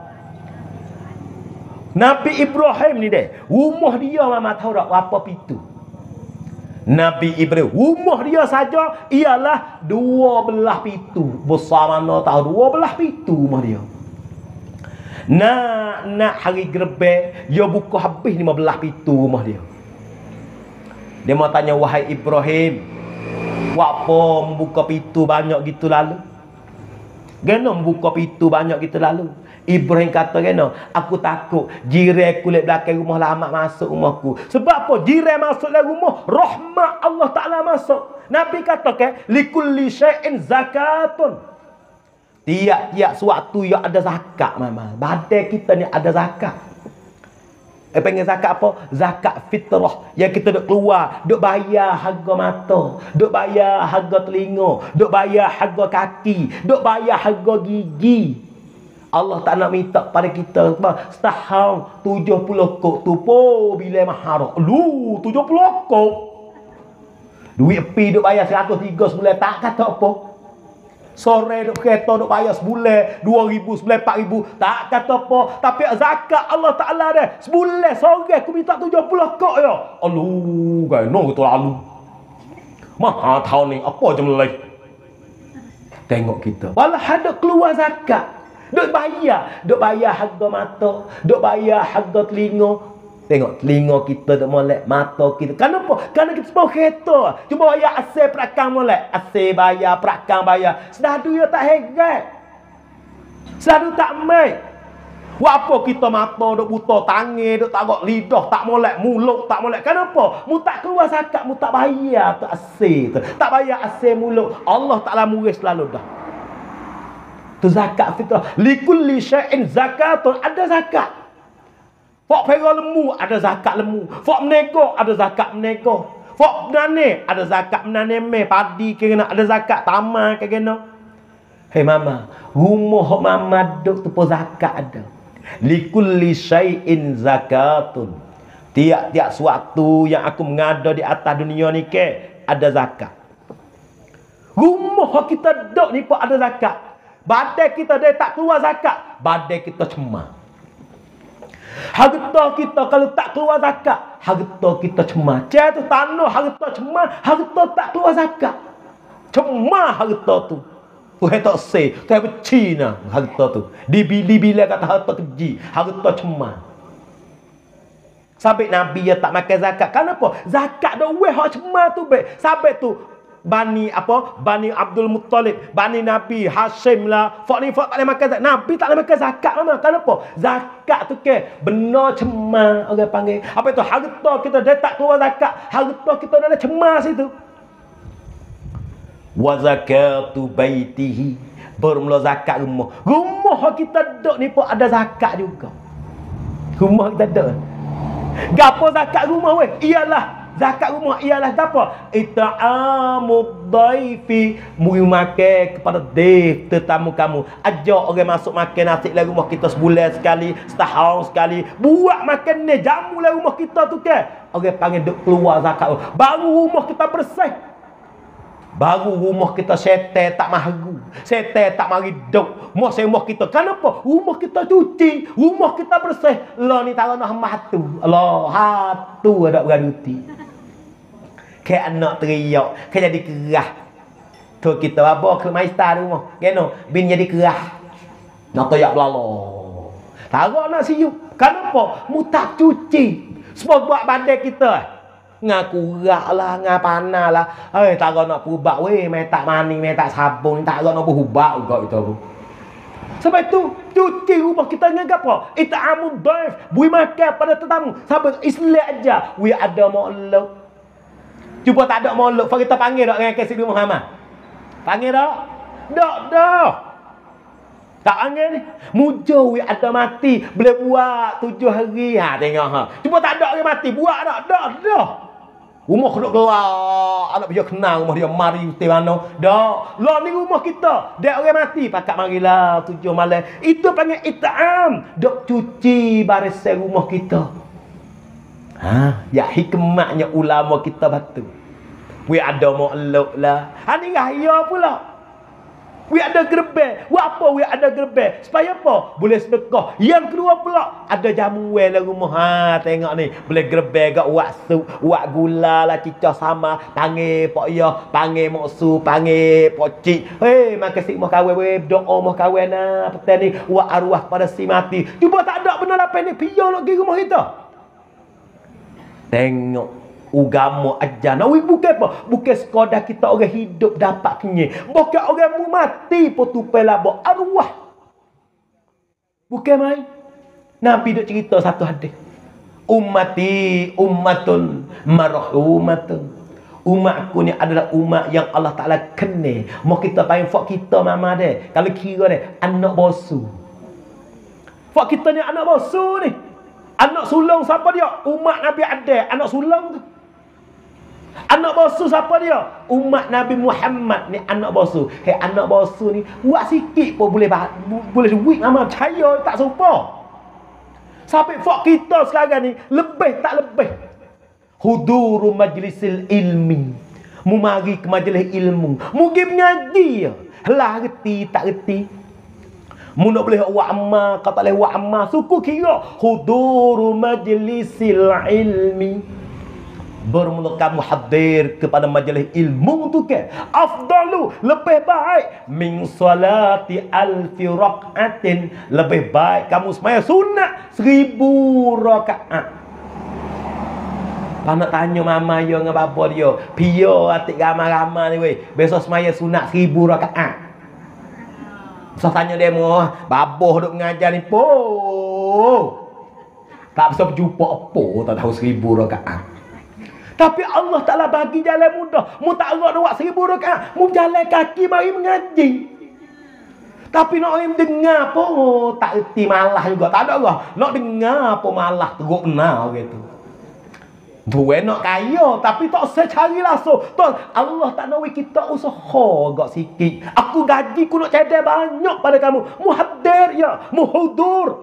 Nabi Ibrahim ni deh, rumah dia mama tahu tak apa pintu. Nabi Ibrahim, rumah dia saja ialah 12 pintu. Besar mana tahu 12 pintu rumah dia. Nak hari gerbek, dia buka habis 15 pintu rumah dia. Dia mau tanya, wahai Ibrahim, apa membuka pintu banyak gitu lalu? Gana membuka pintu banyak gitu lalu? Ibrahim kata gana, aku takut jiran kulit belakang rumah lama masuk rumahku. Sebab apa? Jiran masuk dalam rumah, rahmat Allah Ta'ala masuk. Nabi kata ke, likulli syai'in zakatun. Tiap-tiap suatu yang ada zakat mama. Badan kita ni ada zakat. Panggil zakat apa? Zakat fitrah. Yang kita duk keluar, duk bayar harga mata, duk bayar harga telinga, duk bayar harga kaki, duk bayar harga gigi. Allah tak nak minta pada kita setahun 70 kok tu po bila mahar. Lu 70 kok. Duit pi duk bayar 103 sebulan tak kata apa. Sore duk kereta duk bayar sebulan 2000 sebulan 4000 tak kata apa. Tapi zakat Allah Taala dah sebulan sore aku minta 70 kok ya. Alu gaino tu lalu. Mahal tahun ni apa je melai. Tengok kita. Walau ada keluar zakat. Duk bayar harga mata, duk bayar harga telinga. Tengok telinga kita duk molek, mata kita. Kenapa? Kerana kita sebuah kereta. Cuma bayar asal perakang molek. Asal bayar, perakang bayar. Sedadu dia tak hegat. Sedadu tak mai. Apa kita mata duk buta, tangan duk tak lidah tak molek, mulut tak molek. Kenapa? Mu tak keluar zakat, mu tak bayar tu asal tu. Tak bayar asal mulut. Allah Taala murid selalu dah. Tu zakat fitrah. Likulli syai'in zakatun, ada zakat. Fak pera lemu ada zakat lemu. Fak menego ada zakat menego. Fak menane ada zakat menane me padi kena ada zakat taman kena. Hei mama, rumah mama duk tu pun zakat ada. Likulli syai'in zakatun. Tiap-tiap suatu yang aku mengada di atas dunia ni ke ada zakat. Rumah kita duk ni pun ada zakat. Badan kita dia tak keluar zakat, badan kita cemar. Harta kita kalau tak keluar zakat, harta kita cemar. Cik tu tanah harta cemar, harta tak keluar zakat. Cemar harta tu. Tuhan tak say, Tuhan benci nah harta tu. Bila kata harta keji, harta cemar. Sampai Nabi dia tak makan zakat. Kenapa? Zakat dah weh hak cemar tu baik. Sampai tu Bani Abdul Muttalib, Bani Nabi Hashim lah, fak tak boleh makan zakat. Nabi tak boleh makan zakat mama. Kenapa? Zakat tu ke benar cemar orang panggil. Apa itu? Harta kita dia tak keluar zakat, harta kita dah cemar situ. Wa zakatu baitihi, bermula zakat rumah. Rumah kita duduk ni pun ada zakat juga. Rumah kita duduk. Gapo zakat rumah weh? Ialah Zakat rumah ialah apa? It'amud dhaifi, mu makan kepada def tetamu kamu. Ajak orang masuk makan nasi dalam rumah kita sebulan sekali, setahun sekali. Buat makan ni jamu dalam rumah kita tu ke. Orang panggil duk keluar zakat. Baru rumah kita bersih. Baru rumah kita setel tak mahu. Setel tak mari duk. Rumah rumah kita. Kenapa? Rumah kita cuci. Rumah kita bersih. Allah ni tahu nak hatu. Allah hatu ada beraduti. Kayak anak teriak. Kayak jadi kerah. Tu kita apa ke maistar rumah. Kena. Bin jadi kerah. Nak toyak belalo. Tahu nak siup. Kenapa? Mu tak cuci. Sebab buat badan kita. Ngaku rak lah, ngapana lah. Tak nak pubak weh, mai tak mani, mai tak sabun, tak nak pubak juga itu. Sebab itu cuci rumah kita dengan apa? It'amud dhaif, bui makan pada tetamu. Sampai Islam aja, we ada maulud. Cuba tak ada maulud, kita panggil dak dengan kasih Muhammad. Panggil dak? Dak. Tak panggil ni. Mujo we ada mati, boleh buat 7 hari. Ha tengok ha. Cuba tak ada orang mati, buat dak. Rumah duk keluar, anak dia kenal rumah dia mari uti mana. Dak. Lah ni rumah kita. Dek orang mati pakak marilah 7 malam. Itu panggil it'am. Dok cuci barisan rumah kita. Ha, ya hikmahnya ulama kita batu. We ada maulud lah. Ha ni raya pula. We ada gerbek. Buat apa we ada gerbek? Supaya apa? Boleh sedekah. Yang kedua pula, ada jamu dalam rumah. Ha, tengok ni. Boleh gerbek gak wak sup, wak gula lah, cicah sama. Panggil pak ayah, panggil mak su, panggil pak cik. Hei, makan si mah kahwin we, doa mah kahwin nah. Petai ni wak arwah pada si mati. Cuba tak ada benda apa ni, piyo nak pergi rumah kita. Tengok agama ajar. Nah, bukan apa? Bukan sekadar kita orang hidup dapat kenyang. Bukan orang mu mati pun tupai labak arwah. Bukan main. Nabi duk cerita satu hadis. Ummati ummatun marhumatun. Umatku ni adalah umat yang Allah Ta'ala kenal. Mau kita panggil fak kita mama dia. Kalau kira dia anak bosu. Fak kita ni anak bosu ni. Anak sulung siapa dia? Umat Nabi ada anak sulung tu. Anak bosu siapa dia? Umat Nabi Muhammad ni anak bosu. Hei, anak bosu ni buat sikit pun boleh duit nama percaya tak serupa. Sampai fak kita sekarang ni lebih tak lebih. Huduru majlisil ilmi. Mu mari ke majlis ilmu. Mu pergi mengaji. Lah reti tak reti. Mu nak boleh buat amal, kau tak boleh buat amal. Suku kira huduru majlisil ilmi. Bermula kamu hadir kepada majlis ilmu tu ke afdalu, lebih baik min salati alfi rakaatin, lebih baik kamu sembahyang sunat 1000 rakaat. Pak nak tanya mama yo dengan bapa dia, pio atik ramai-ramai ni weh, besok sembahyang sunat 1000 rakaat. So tanya dia mu, baboh duk mengajar ni po. Tak bisa berjumpa apa tak tahu 1000 rakaat. Tapi Allah Ta'ala bagi jalan mudah. Mu tak agak buat 1000 rakaat. Mu jalan kaki mari mengaji. Tapi nak orang dengar pun tak erti malah juga. Tak ada lah. Nak dengar pun malah teruk benar gitu. Tuan nak kaya tapi tak usah cari langsung. Tuan, Allah tak nak kita usaha agak sikit. Aku gaji ku nak cadai banyak pada kamu. Mu hadir ya. Mu hudur.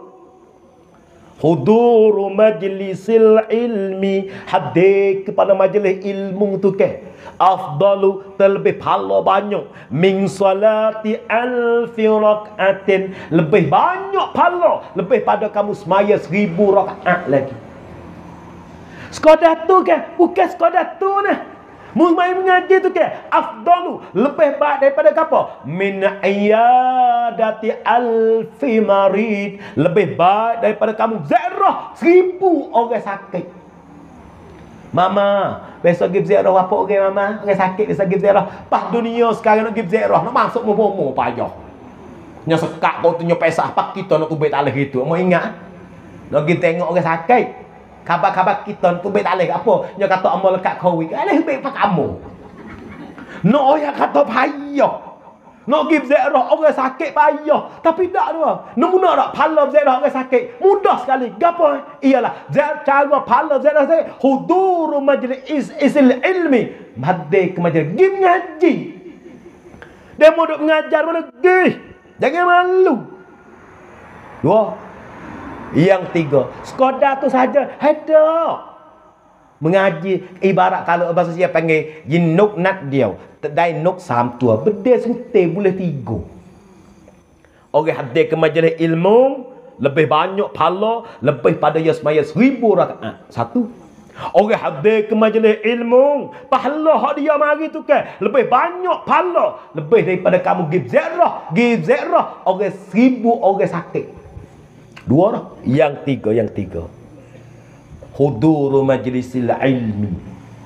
Huduru majlisil ilmi, hadir kepada majlis ilmu tu ke afdalu, terlebih pahala banyak min salati alfi rakaatin, lebih banyak pahala lebih pada kamu semaya 1000 rakaat lagi. Sekadar tu ke? Bukan sekadar tu nah. Mu mai mengaji tu ke afdalu, lebih baik daripada apa? Min iyadati alfi marid, lebih baik daripada kamu ziarah 1000 orang sakit. Mama, besok pergi ziarah apa orang mama? Orang sakit besok pergi ziarah. Pas dunia sekarang nak pergi ziarah, nak masuk mu payah. Nya sekak kau tu nya pesah pak kita nak tubik talih gitu. Mau ingat? Nak pergi tengok orang sakit. Khabar-khabar kita tu baik tak boleh apa. Dia kata amal lekat kau. Alih baik pak kamu. No yang kata payah. Nak pergi berziarah orang sakit payah. Tapi tak tu. Nak guna tak pahala berziarah orang sakit? Mudah sekali. Gapo? Ialah cara pahala berziarah sakit. Huduru majlis isil ilmi. Hadir ke majlis. Pergi mengaji. Dia mau duk mengajar mana? Pergi. Jangan malu. 2. Yang 3. Sekadar tu saja. Ada. Mengaji ibarat kalau bahasa saya panggil jinuk nat dia tedai nuk sam tua beda sute boleh 3 orang hadir ke majlis ilmu lebih banyak pahala lebih pada yang semaya 1000 rakaat 1 orang hadir ke majlis ilmu pahala hak dia mari tu kan lebih banyak pahala lebih daripada kamu give ziarah orang 1000 orang sakit 2 dah yang 3 huduru majlisil ilmi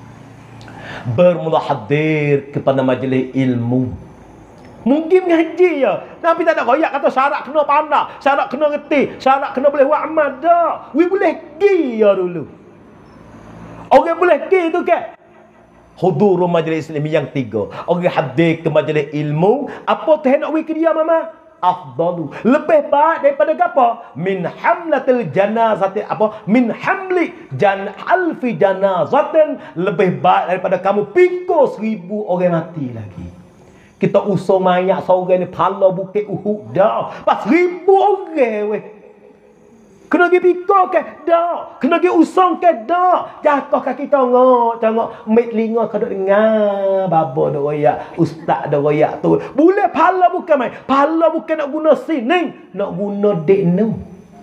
bermula hadir kepada majlis ilmu mungkin ngaji ya Nabi tak ada royak kata syarat kena pandai syarat kena reti syarat kena boleh buat amal dah we boleh pergi ya dulu orang boleh pergi tu ke huduru majlis ilmi yang 3 orang hadir ke majlis ilmu apa tu nak we ke dia mama afdalu lebih baik daripada apa min hamlatil janazati apa min hamli alfi janazatin lebih baik daripada kamu pikul 1000 orang mati lagi kita usung mayat seorang ni pala bukit Uhud dah pas 1000 orang weh kena pergi pikul ke dah kena pergi usung ke dah jatuh kaki tengok mek telinga kaduk dengar baba dak royak ustaz dak royak tu boleh pahala bukan mai pahala bukan nak guna sini nak guna dek nu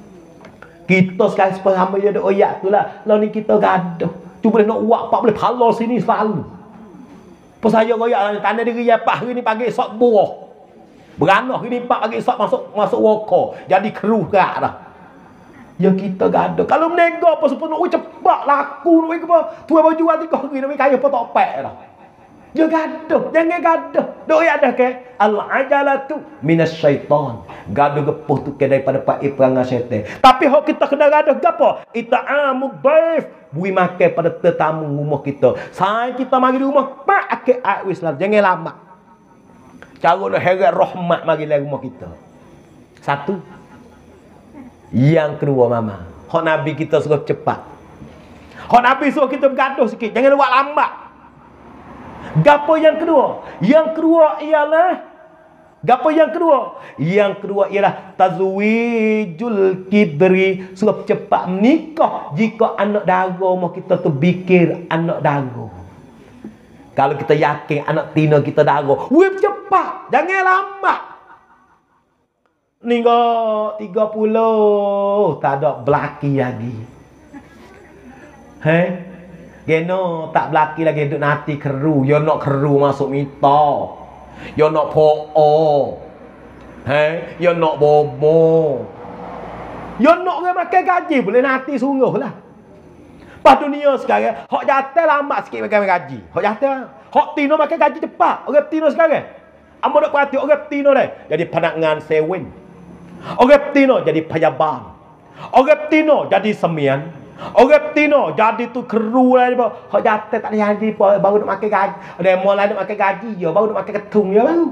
kita sekarang sepaham ya dak royak tu lah ni kita gaduh tu boleh nak buat pak boleh pahala sini selalu pas saya royak tanda diri apa hari ni pagi esok buah beranak hari ni pak pagi esok masuk woko jadi keruh gak dah. Ya kita gaduh. Kalau menega apa sepuluh nak cepat laku nak apa. Tu baju jual 3 hari nak kaya apa tak pek dah. Ya gaduh, jangan gaduh. Dok ya dah ke al-ajalatu minasyaitan. Gaduh gepuh tu ke daripada pai perangai syaitan. Tapi hok kita kena gaduh gapo? Ita'amud dhaif. Bui makan pada tetamu rumah kita. Sai kita mari di rumah pak akik air Islam. Jangan lama. Cara nak heret rahmat mari dalam rumah kita. 1. Yang kedua mama, hak Nabi kita suruh cepat. Hak Nabi suruh kita bergaduh sikit, jangan buat lambat. Gapo yang kedua? Yang kedua ialah gapo yang kedua? Yang kedua ialah tazwijul kibri, suruh cepat menikah jika anak dara rumah kita tu bikir anak dara. Kalau kita yakin anak tina kita dara, weh cepat, jangan lambat. Ning 30 tak ada belaki lagi. Geno tak belaki lagi duk nanti keru, yo nak keru masuk mita. Yo nak poo. Yo nak bobo. Yo nak orang makan gaji boleh nanti sungguhlah. Pas dunia sekarang, hak jatuh lambat sikit makan gaji. Hak jatuh, hak tino makan gaji cepat. Orang tino sekarang. Amo nak perhati orang tino dah. Jadi pandangan sewen. Orang tino jadi payaban. Orang tino jadi semian. Orang tino jadi tu keru lah. Hak jatuh tak ada jadi baru nak makan gaji. Demo lah nak makan gaji je baru nak makan ketung je baru.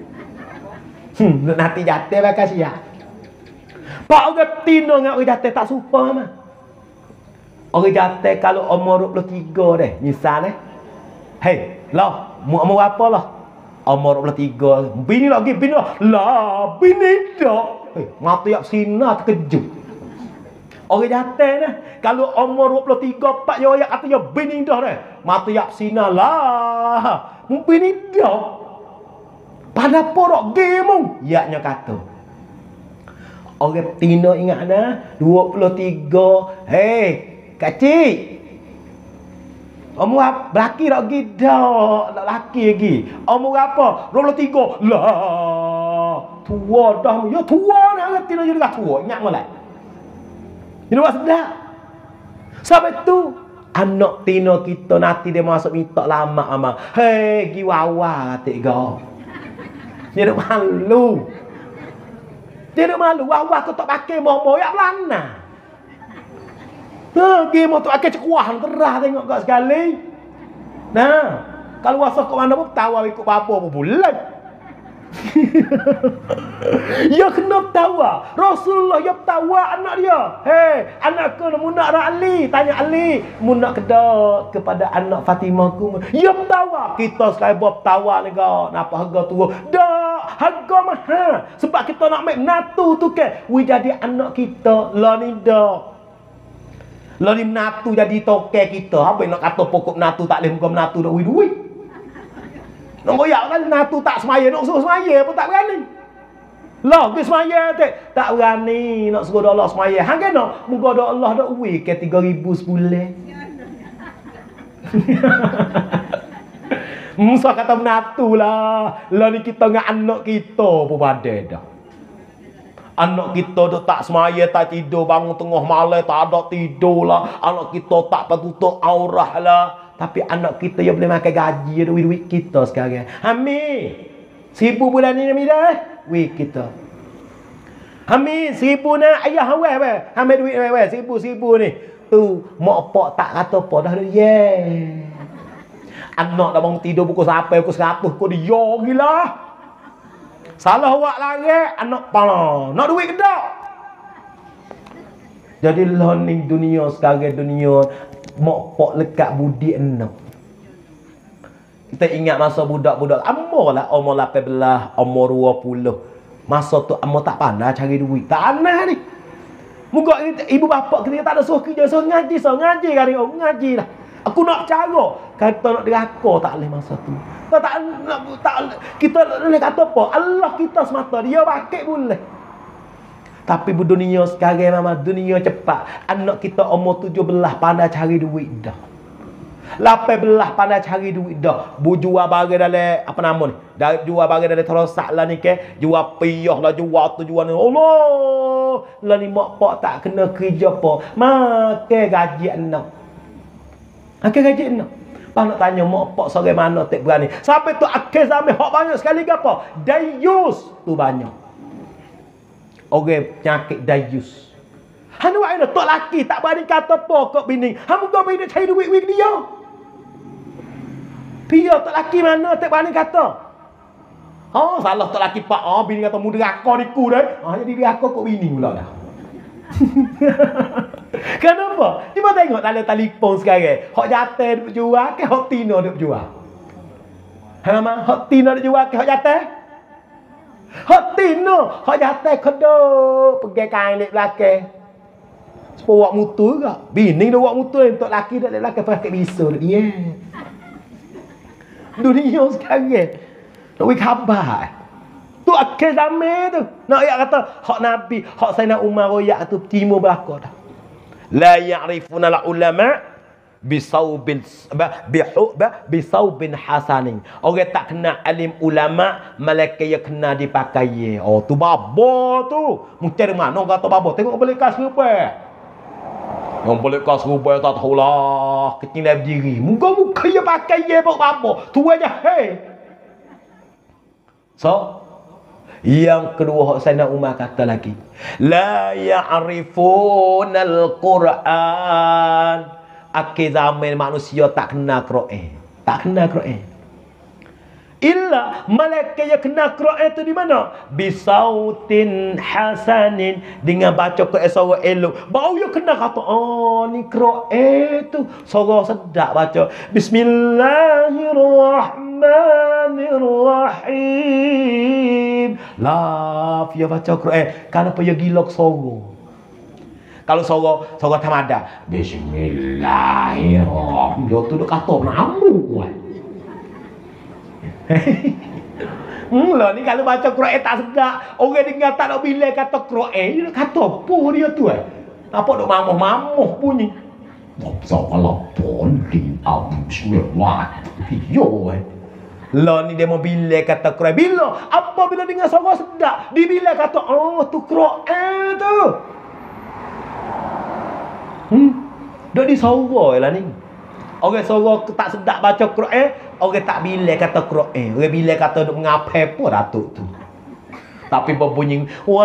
Nanti jatuh makan siap. Pak orang tino dengan orang jatuh tak suka mah. Orang jatuh kalau umur 23 deh, misal hei, lah, umur apa lah? Umur 23, bini lagi, bini lah, bini dah. Mata yak sinar terkejut. Orang jatuh ni, kalau umur 23, pak yo yak kata yo bini dah ni. Mata yak sinar lah. Bini dah. Pada porok gemung, yaknya kata. Orang tino ingat dah 23, hei, kacik. Umur apa? Laki tak lagi dah. Laki lagi. Umur apa? 23. Lah. Tua dah. Ya tua nak ngerti nak jadi tua. Ingat molek. Jadi buat sedap. Sampai tu anak tino kita nanti dia masuk minta lama ama. Hei, gi wawa atik kau. Dia nak malu. Dia nak malu. Wawa kau tak pakai momo yak belana. Game tu akan cekuah terah tengok kau sekali. Nah, kalau wasa kau mana pun tahu ikut apa bulan. Ya kena tawa. Rasulullah ya tawa anak dia. Hei, anak ke mu nak Ali? Tanya Ali, mu nak kedak kepada anak Fatimah ku. Ya tawa. Kita sekarang buat tawa ni kau. Napa harga turun? Dak, harga mahal. Sebab kita nak make natu tu ke. We jadi anak kita. Lah ni dak. Lah ni natu jadi toke kita. Apa nak kata pokok natu tak boleh muka natu dak duit. Nak goyak kan natu tak semaya, nak suruh semaya pun tak berani. Lah, pergi semaya tak berani nak suruh Allah semaya. Hang kena muka doa Allah dak ke 3,000 sebulan. Musa kata menatu lah. Lah ni kita dengan anak kita pun badai dah. Anak kita tu tak semaya, tak tidur, bangun tengah malam tak ada tidur lah. Anak kita tak tutup aurah lah. Tapi anak kita yang boleh makan gaji, duit-duit kita sekarang. Hamil 1,000 bulan ni Hamil dah. Duit kita. Hamil 1,000 nak ayah awal apa? Hamil duit awal 1,000 ni. Tu mak pak tak kata apa dah dia. Anak dah bangun tidur pukul sampai pukul 100 kau dia gila. Salah awak lari anak pala. Nak duit ke tak? Jadi learning dunia sekarang dunia mak pak lekat budi enak. Kita ingat masa budak-budak umur lah, umur 18, umur 20. Masa tu umur tak pandai cari duit. Tak aneh ni. Muka ibu bapa kita tak ada suruh kerja, suruh ngaji kali ngaji lah. Aku nak cara kata nak diraka tak boleh masa tu. Tak kita boleh kata apa? Allah kita semata dia pakai boleh. Tapi dunia sekarang mama dunia cepat. Anak kita umur 17 pandai cari duit dah. 18 pandai cari duit dah. Bu jual barang dalam apa nama ni? Jual barang dalam terosak lah ni ke. Jual piyah lah, jual tu jual ni. Allah. Lah ni mak pak tak kena kerja apa. Makan gaji anak. Makan gaji anak. Pak nak tanya mak pak sore mana tak berani. Sampai tu akhir zaman hak banyak sekali ke apa? Dayus tu banyak. Orang penyakit dayus. Hanu aina tok laki tak berani kata apa kok bini. Hamu kau bini cari duit dia. Pia tok laki mana tak berani kata. Oh, salah tok laki pak. Oh, bini kata mu deraka diku dah. Ah, jadi deraka kok bini pula dah. Kenapa? Cuba tengok dalam telefon sekarang. Hak jatuh duk jual ke hak tino duk jual? Ha mah, hak tino duk jual ke hak jatuh? Hak tino, hak jatuh kedok pergi kain di belakang. Sepawak mutu ke? Bini dia buat mutu untuk laki dak laki pakai bisu dia. Dunia sekarang nak wik khabar. Tu akhir zaman tu. Nak ayat kata hak Nabi, hak Sayyidina Umar royak tu timur belaka dah. La ya'rifuna al-ulama bisaubin hasanin. Orang tak kena alim ulama, malaikat yang kena dipakai. Oh tu babo tu. Mungkin mana orang kata babo. Tengok boleh kasih apa? Yang boleh kasih apa tak tahulah. Kecil dah berdiri. Muka yang pakai ye babo. Tu aja hey. So yang kedua hak Sayyidina Umar kata lagi, la ya'rifunal Quran. Akhir zaman manusia tak kenal Quran. Tak kenal Quran. Illa malaikat yang kenal Quran tu di mana? Bisautin hasanin, dengan baca Quran suara elok. Baru dia kenal kata, oh ni Quran tu suara sedap baca. Bismillahirrahmanirrahim. Laf dia baca Quran. Kenapa dia gila ke suara? Kalau suara tamada, Bismillahirrahmanirrahim. Dia tu duk kata namu. Lah ni kalau baca Quran tak sedap. Orang dengar tak nak bila kata Quran, dia kata apa dia tu Apa duk mamuh-mamuh bunyi. Salah ponding bismillah. Yo Lah ni dia mau bila kata Quran. Bila? Apa bila dengar suara sedap? Dia bila kata, oh tu Quran tu. Duk di suara lah ni. Orang suara tak sedap baca Quran, orang tak bila kata Quran. Orang bila kata duk mengapai apa datuk tu. Tapi berbunyi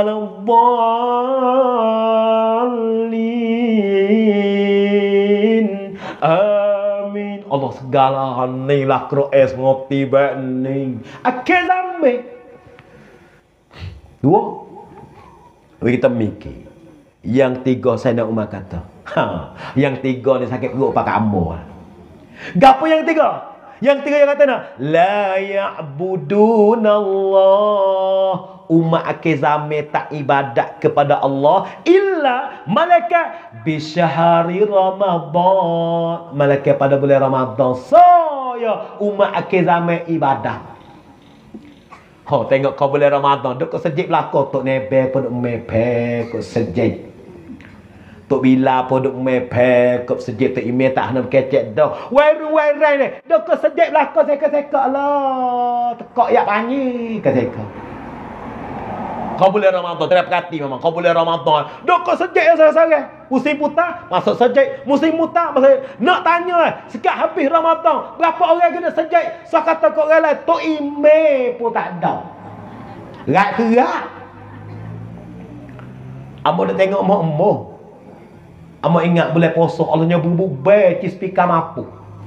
walabalin. Amin. Allah segala ni lah Quran ngerti baik ni. Akhir zaman Dua. Tapi kita mikir. Yang tiga Sayyidina Umar kata. Yang tiga ni sakit perut pakai amor. Gapo yang tiga? Yang tiga yang kata nak la ya'budunallah. Umat akhir zaman tak ibadat kepada Allah illa malaikat bisyahari Ramadan. Malaikat pada bulan Ramadan. Ya umat akhir zaman ibadat. Tengok kau bulan Ramadan duk sejid belaka tok nebe pun duk mepe kau sejid. Tok bila pun duk mepe kau sejid tok email tak hendak kecek dah. Wai ni duk sejid belaka seka-seka lah. Tekak yak panyi seka. Kau bulan Ramadan terap kati memang kau bulan Ramadan duk sejid yang sare-sare. Musim putar masuk sejid, musim mutar masuk. Nak tanya sekat habis Ramadan berapa orang kena sejid? So kata kau orang lain tok email pun tak ada. Rak-rak. Amo dah tengok mak-mak. Amo ingat bulan puasa Allahnya berbubai ci speaker mampu.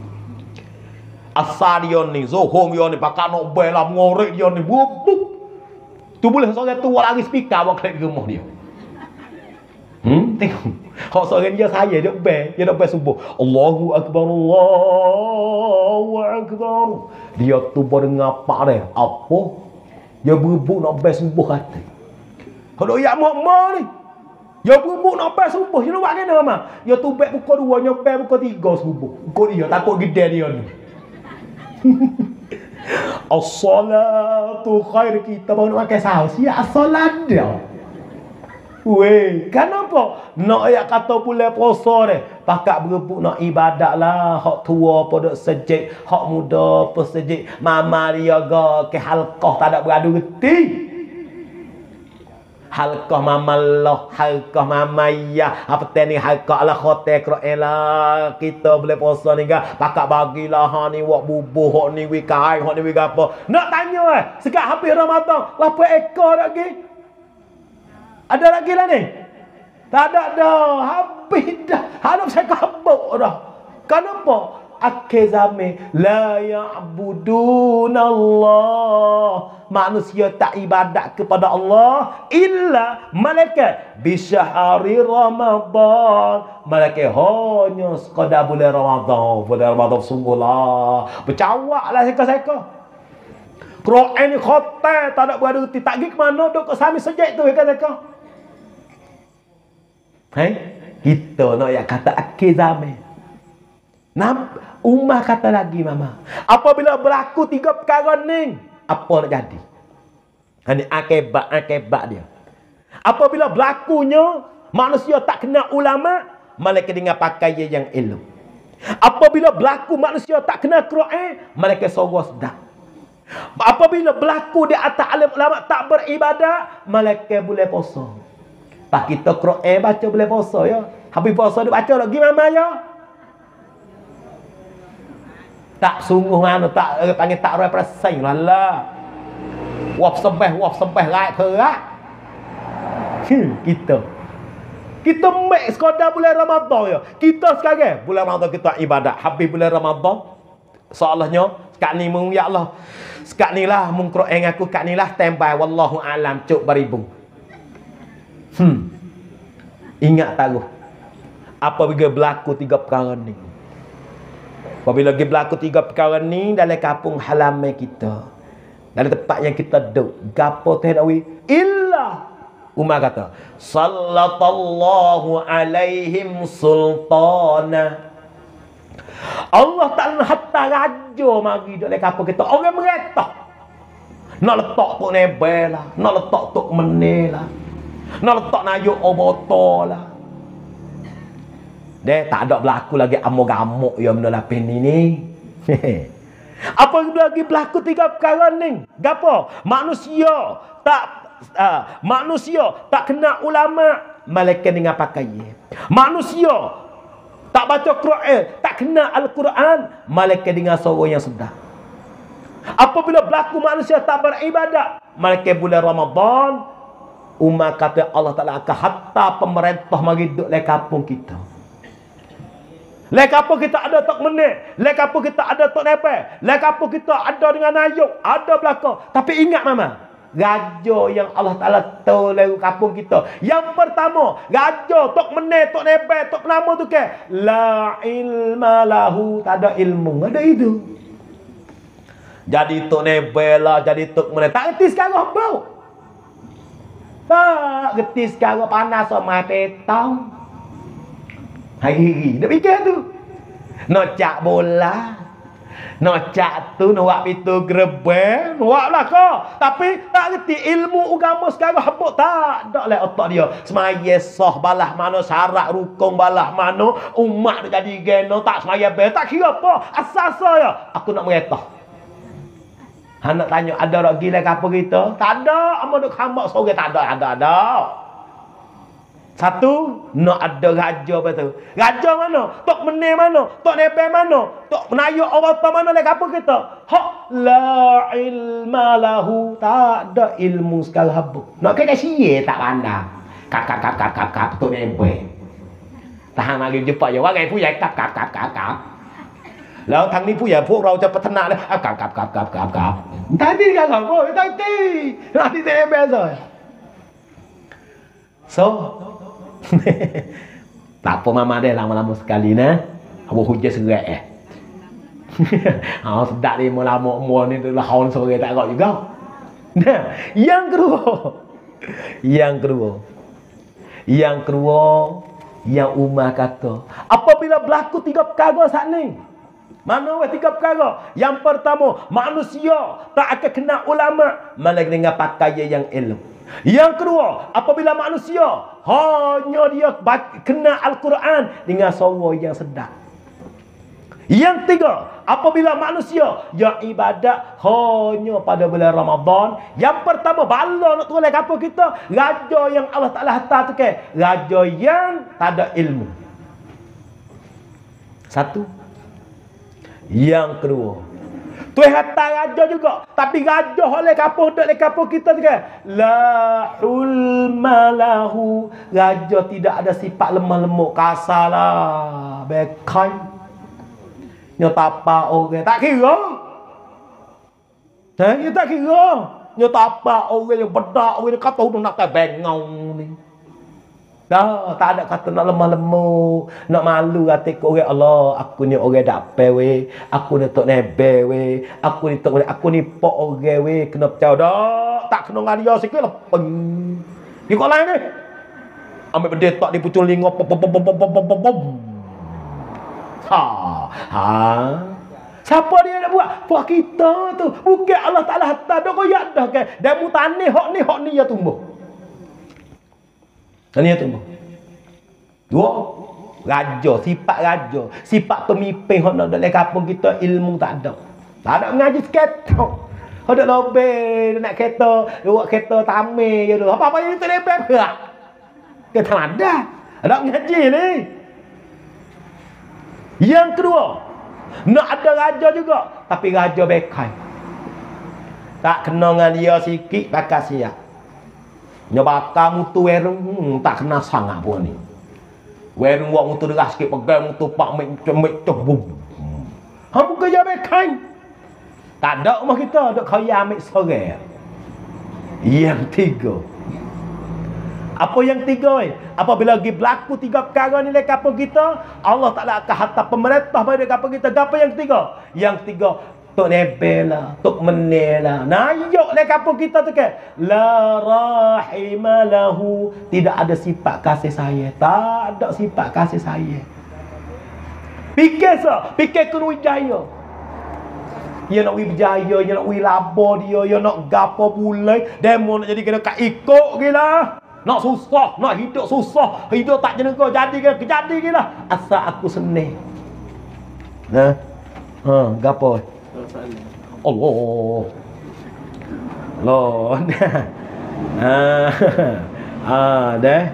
Asar dia ni, Zohom dia ni pakai nak bela ngorek dia ni bubuk. Tu boleh seorang tu lagi speaker buat klik rumah dia. Tengok. Hak seorang dia saya dia bel subuh. Allahu akbar Allahu akbar. Dia tu berdengar apa dia? Apa? Dia berebut nak bel subuh hati. Kalau ya mak-mak ni. Dia berebut nak bel subuh. Dia buat kena mama. Dia tu bel pukul 2, nyobel pukul 3 subuh. Pukul dia takut gede dia ni. As-salatu khair, kita baru nak pakai saus. Ya as-salat dia. Weh, kenapa? Nak ayat kata bulan puasa ni. Pakak berebut nak ibadat lah. Hak tua pun duk sejid. Hak muda pun sejid. Mama dia ke halqah tak ada beradu reti. Halqah mama Allah, halqah mama ya. Apa ni halqah ala khotel Quran lah. Kita boleh puasa ni kan. Pakak bagilah ha ni wak bubuh, hak ni wi kai, hak ni wi gapo. Nak tanya sekat habis Ramadan, berapa ekor lagi? Ada lagi lah ni? Tak ada dah. Habis dah. Hadap saya kabuk dah. Kenapa? Akhir zaman la ya'budunallah. Manusia tak ibadat kepada Allah illa malaikat bisyahari Ramadan. Malaikat hanya sekadar bulan Ramadan. Bulan Ramadan sungguhlah bercawaklah seka-seka. Quran ni khotel tak ada berada reti. Tak pergi ke mana duk ke sami sejid tu seka-seka. Kita nak yang kata akhir zaman. Umar kata lagi mama, apabila berlaku 3 perkara ni, apa nak jadi? Ini akibat dia. Apabila berlakunya manusia tak kenal ulama, mereka dengan pakai yang elok. Apabila berlaku manusia tak kenal Quran, mereka sorok sedap. Apabila berlaku di atas alim ulama tak beribadah, mereka boleh puasa. Pak kita Quran baca boleh puasa ya. Habis puasa dia baca lagi mama ya. Tak sungguh mana tak panggil tak roi persen lah. Wap sembah rai perak. Kita mek sekadar bulan Ramadan ya. Kita sekarang bulan Ramadan kita ibadat. Habis bulan Ramadan soalnya sekat ni mung ya Allah. Sekat ni lah mung Quran aku kat ni lah standby wallahu alam cuk beribu. Ingat taruh. Apabila berlaku 3 perkara ni. Apabila lagi berlaku 3 perkara ni dalam kampung halaman kita, dalam tempat yang kita duduk, gapo teh dawi illa Umar kata sallallahu alaihim sultana. Allah Ta'ala hatta raja mari dalam kampung kita. Orang meretah nak letak tok nebel lah, nak letak tok menil lah, nak letak nayuk oboto lah. Dia tak ada berlaku lagi amuk-amuk yang benda lapis ni. Apa lagi berlaku 3 perkara ni? Gapo? Manusia tak kena ulama, malaikat dengan pakai. Manusia tak baca Quran, tak kena Al-Quran, malaikat dengan suara yang sedap. Apabila berlaku manusia tak beribadat, malaikat bulan Ramadan, Umar kata Allah Ta'ala akan hatta pemerintah mari duduk di kampung kita. Lekapo kita ada tok menit, lekapo kita ada tok nepel, lekapo kita ada dengan ayuk, ada belaka. Tapi ingat mama, raja yang Allah Ta'ala tolong kampung kita. Yang pertama, raja tok meneh, tok nebel, tok nama tu ke la ilma lahu, tak ada ilmu. Ada itu. Jadi tok nebel lah, jadi tok meneh. Tak reti sekarang bau. Tak reti sekarang panas sama petang. Hari-hari. Dah fikir tu. Nak cak bola. Nak cak tu, nak buat pintu gerbang, buat lah kau. Tapi tak reti ilmu agama sekarang habuk tak ada lah otak dia. Semaya sah balah mana, syarat rukun balah mana, umat dia jadi geno, tak semaya bel, tak kira apa. Asal saya, aku nak meretah. Nak tanya, ada tak gila kapal kita? Tak ada. Amal duk hambak sore, tak ada. Satu, nak ada raja betul. Raja mana? Tok menir mana? Tok nebel mana? Tok menayuk orang tua mana lagi apa kita? Hak la ilma lahu. Tak ada ilmu sekali habuk. Nak kena sia tak pandang. Kap tok nebel. Tahan lagi jumpa je. Wagai punya kap. แล้วทางนี้ผู้ใหญ่พวกเราจะพัฒนาเลยกลับtadi kan kamu tadi nanti saya besok so tak apa mama dia lama-lama sekali nah abu hujan serai sedap ni lama-lama ni dah haun sore tak agak juga nah yang kedua yang Umar kata apabila berlaku 3 perkara saat ni. Mana 3 perkara? Yang pertama, manusia tak akan kena ulama melainkan dengan pakaian yang ilmu. Yang kedua, apabila manusia hanya dia kena Al-Quran dengan suara yang sedap. Yang tiga, apabila manusia yang ibadat hanya pada bulan Ramadan. Yang pertama, bala nak turun kapal kita, raja yang Allah Ta'ala hantar tu ke, raja yang tak ada ilmu. Satu. Yang kedua, Tuhan hantar raja juga, tapi raja oleh kapal dek le kapal kita tu kan la hulma lahu, raja tidak ada sifat lemah lemuk kasarlah bekai nyo tapa orang tak kira tak kira nyo tapa orang yang bedak orang kata nak tak bengau ni. Dah, tak ada kata nak lemah lemuk, nak malu hati kau orang Allah, aku ni orang dapat we, aku ni tok nebel we, aku ni pok orang we, kena percaya dah, tak kena dengan dia sikit lepeng. Ni kau lain ni. Ambil benda tak dipucul lingo Siapa dia nak buat? Buat kita tu. Bukan Allah Ta'ala hantar dah koyak dah kan. Dan mutani hak ni ya tumbuh. Ini tu. Dua, raja, sifat raja, sifat pemimpin hok nak dalam kampung kita ilmu tak ada. Tak ada mengaji seketok. Hok dak lobe nak kereta, buat kereta tamir je tu. Apa-apa yang tu lebih berak. Kita ada. Ada mengaji ni. Yang kedua, nak ada raja juga, tapi raja bekai. Tak kena dengan dia sikit pakai siap. Nyabaka mutu wereng tak kena sangat pun ni. Wereng buat mutu deras sikit pegang mutu pak mik bum. Ha bukan je bekai. Tak ada rumah kita duk kaya ambil sore. Yang tiga. Apa yang tiga ni? Apabila lagi berlaku 3 perkara ni dekat kampung kita, Allah Taala akan hantar pemerintah pada kampung kita. Apa yang tiga? Yang tiga, tok nebel lah, tok menir lah. Nayuk dekat kampung kita tu kan. La rahimalahu, tidak ada sifat kasih sayang. Tak ada sifat kasih sayang. Fikir kena wijaya. Dia nak berjaya, dia nak laba dia nak gapo bulai, demo nak jadi kena kat ikut gila. Nak susah, nak hidup susah, hidup tak jenaka jadi gila. Asal aku senang. Nah. Gapo? Allah. Dah.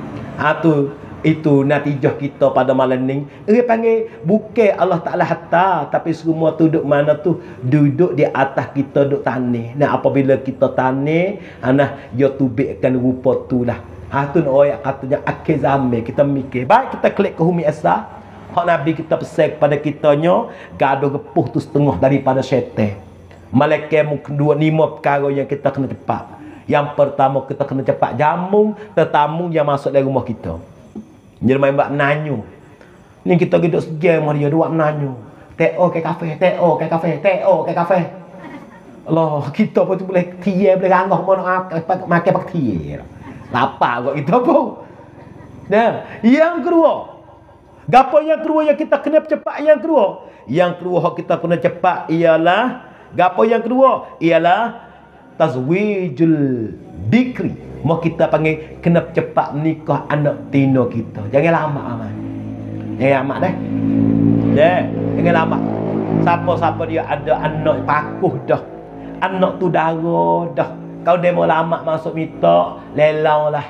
Itu natijah kita pada malam ni. Dia panggil bukan Allah Ta'ala hantar, tapi semua tu duduk mana tu? Duduk di atas kita duduk tanah. Nah, apabila kita tanah, dia tubikkan rupa tu lah. Tu ayat katanya akhir zaman. Kita mikir. Baik, kita klik ke Umi Esa. Hak Nabi kita pesan kepada kitanya, gaduh gepuh tu setengah daripada syaitan. Malaikat dua lima perkara yang kita kena cepat. Yang pertama kita kena cepat jamu tetamu yang masuk dalam rumah kita. Jadi main buat menanyu. Ni kita duduk sejam dia dua menanyu. Teo ke kafe, teo ke kafe, teo ke kafe. Allah, kita pun tu boleh tiye boleh ranggah mau makan pakai tiye. Lapar kok kita pun. Nah, yang kedua. Gapo yang kedua yang kita kena cepat yang kedua? Yang kedua kita kena cepat ialah gapo yang kedua? Ialah tazwijul bikri. Mau kita panggil kena cepat nikah anak tino kita. Jangan lama aman. Jangan lama dah. Jangan lama. Siapa-siapa dia ada anak pakuh dah. Anak tu darah dah. Kau demo lama masuk minta, lelau lah.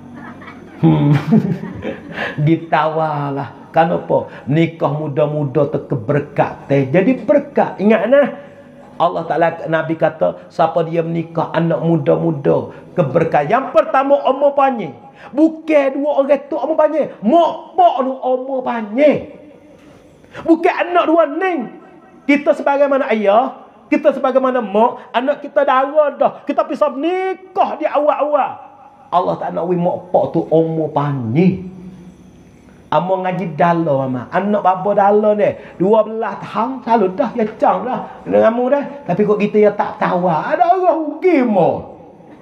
Ditawalah. Kenapa? Nikah muda-muda terkeberkat teh. Jadi berkat. Ingat nah. Allah Ta'ala Nabi kata, siapa dia menikah anak muda-muda keberkat. Yang pertama umur panjang. Bukan dua orang tu umur panjang. Mak pak tu umur panjang. Bukan anak dua ning. Kita sebagaimana ayah, kita sebagaimana mak, anak kita darah dah. Kita pisah nikah di awal-awal. Allah tak nak mak pak tu umur panjang. Amo ngaji dalo mama. Anak bapa dalo ni 12 tahun selalu dah ya cang dah. Dengan kamu dah. Tapi kok kita ya tak tahu. Ada orang rugi mo.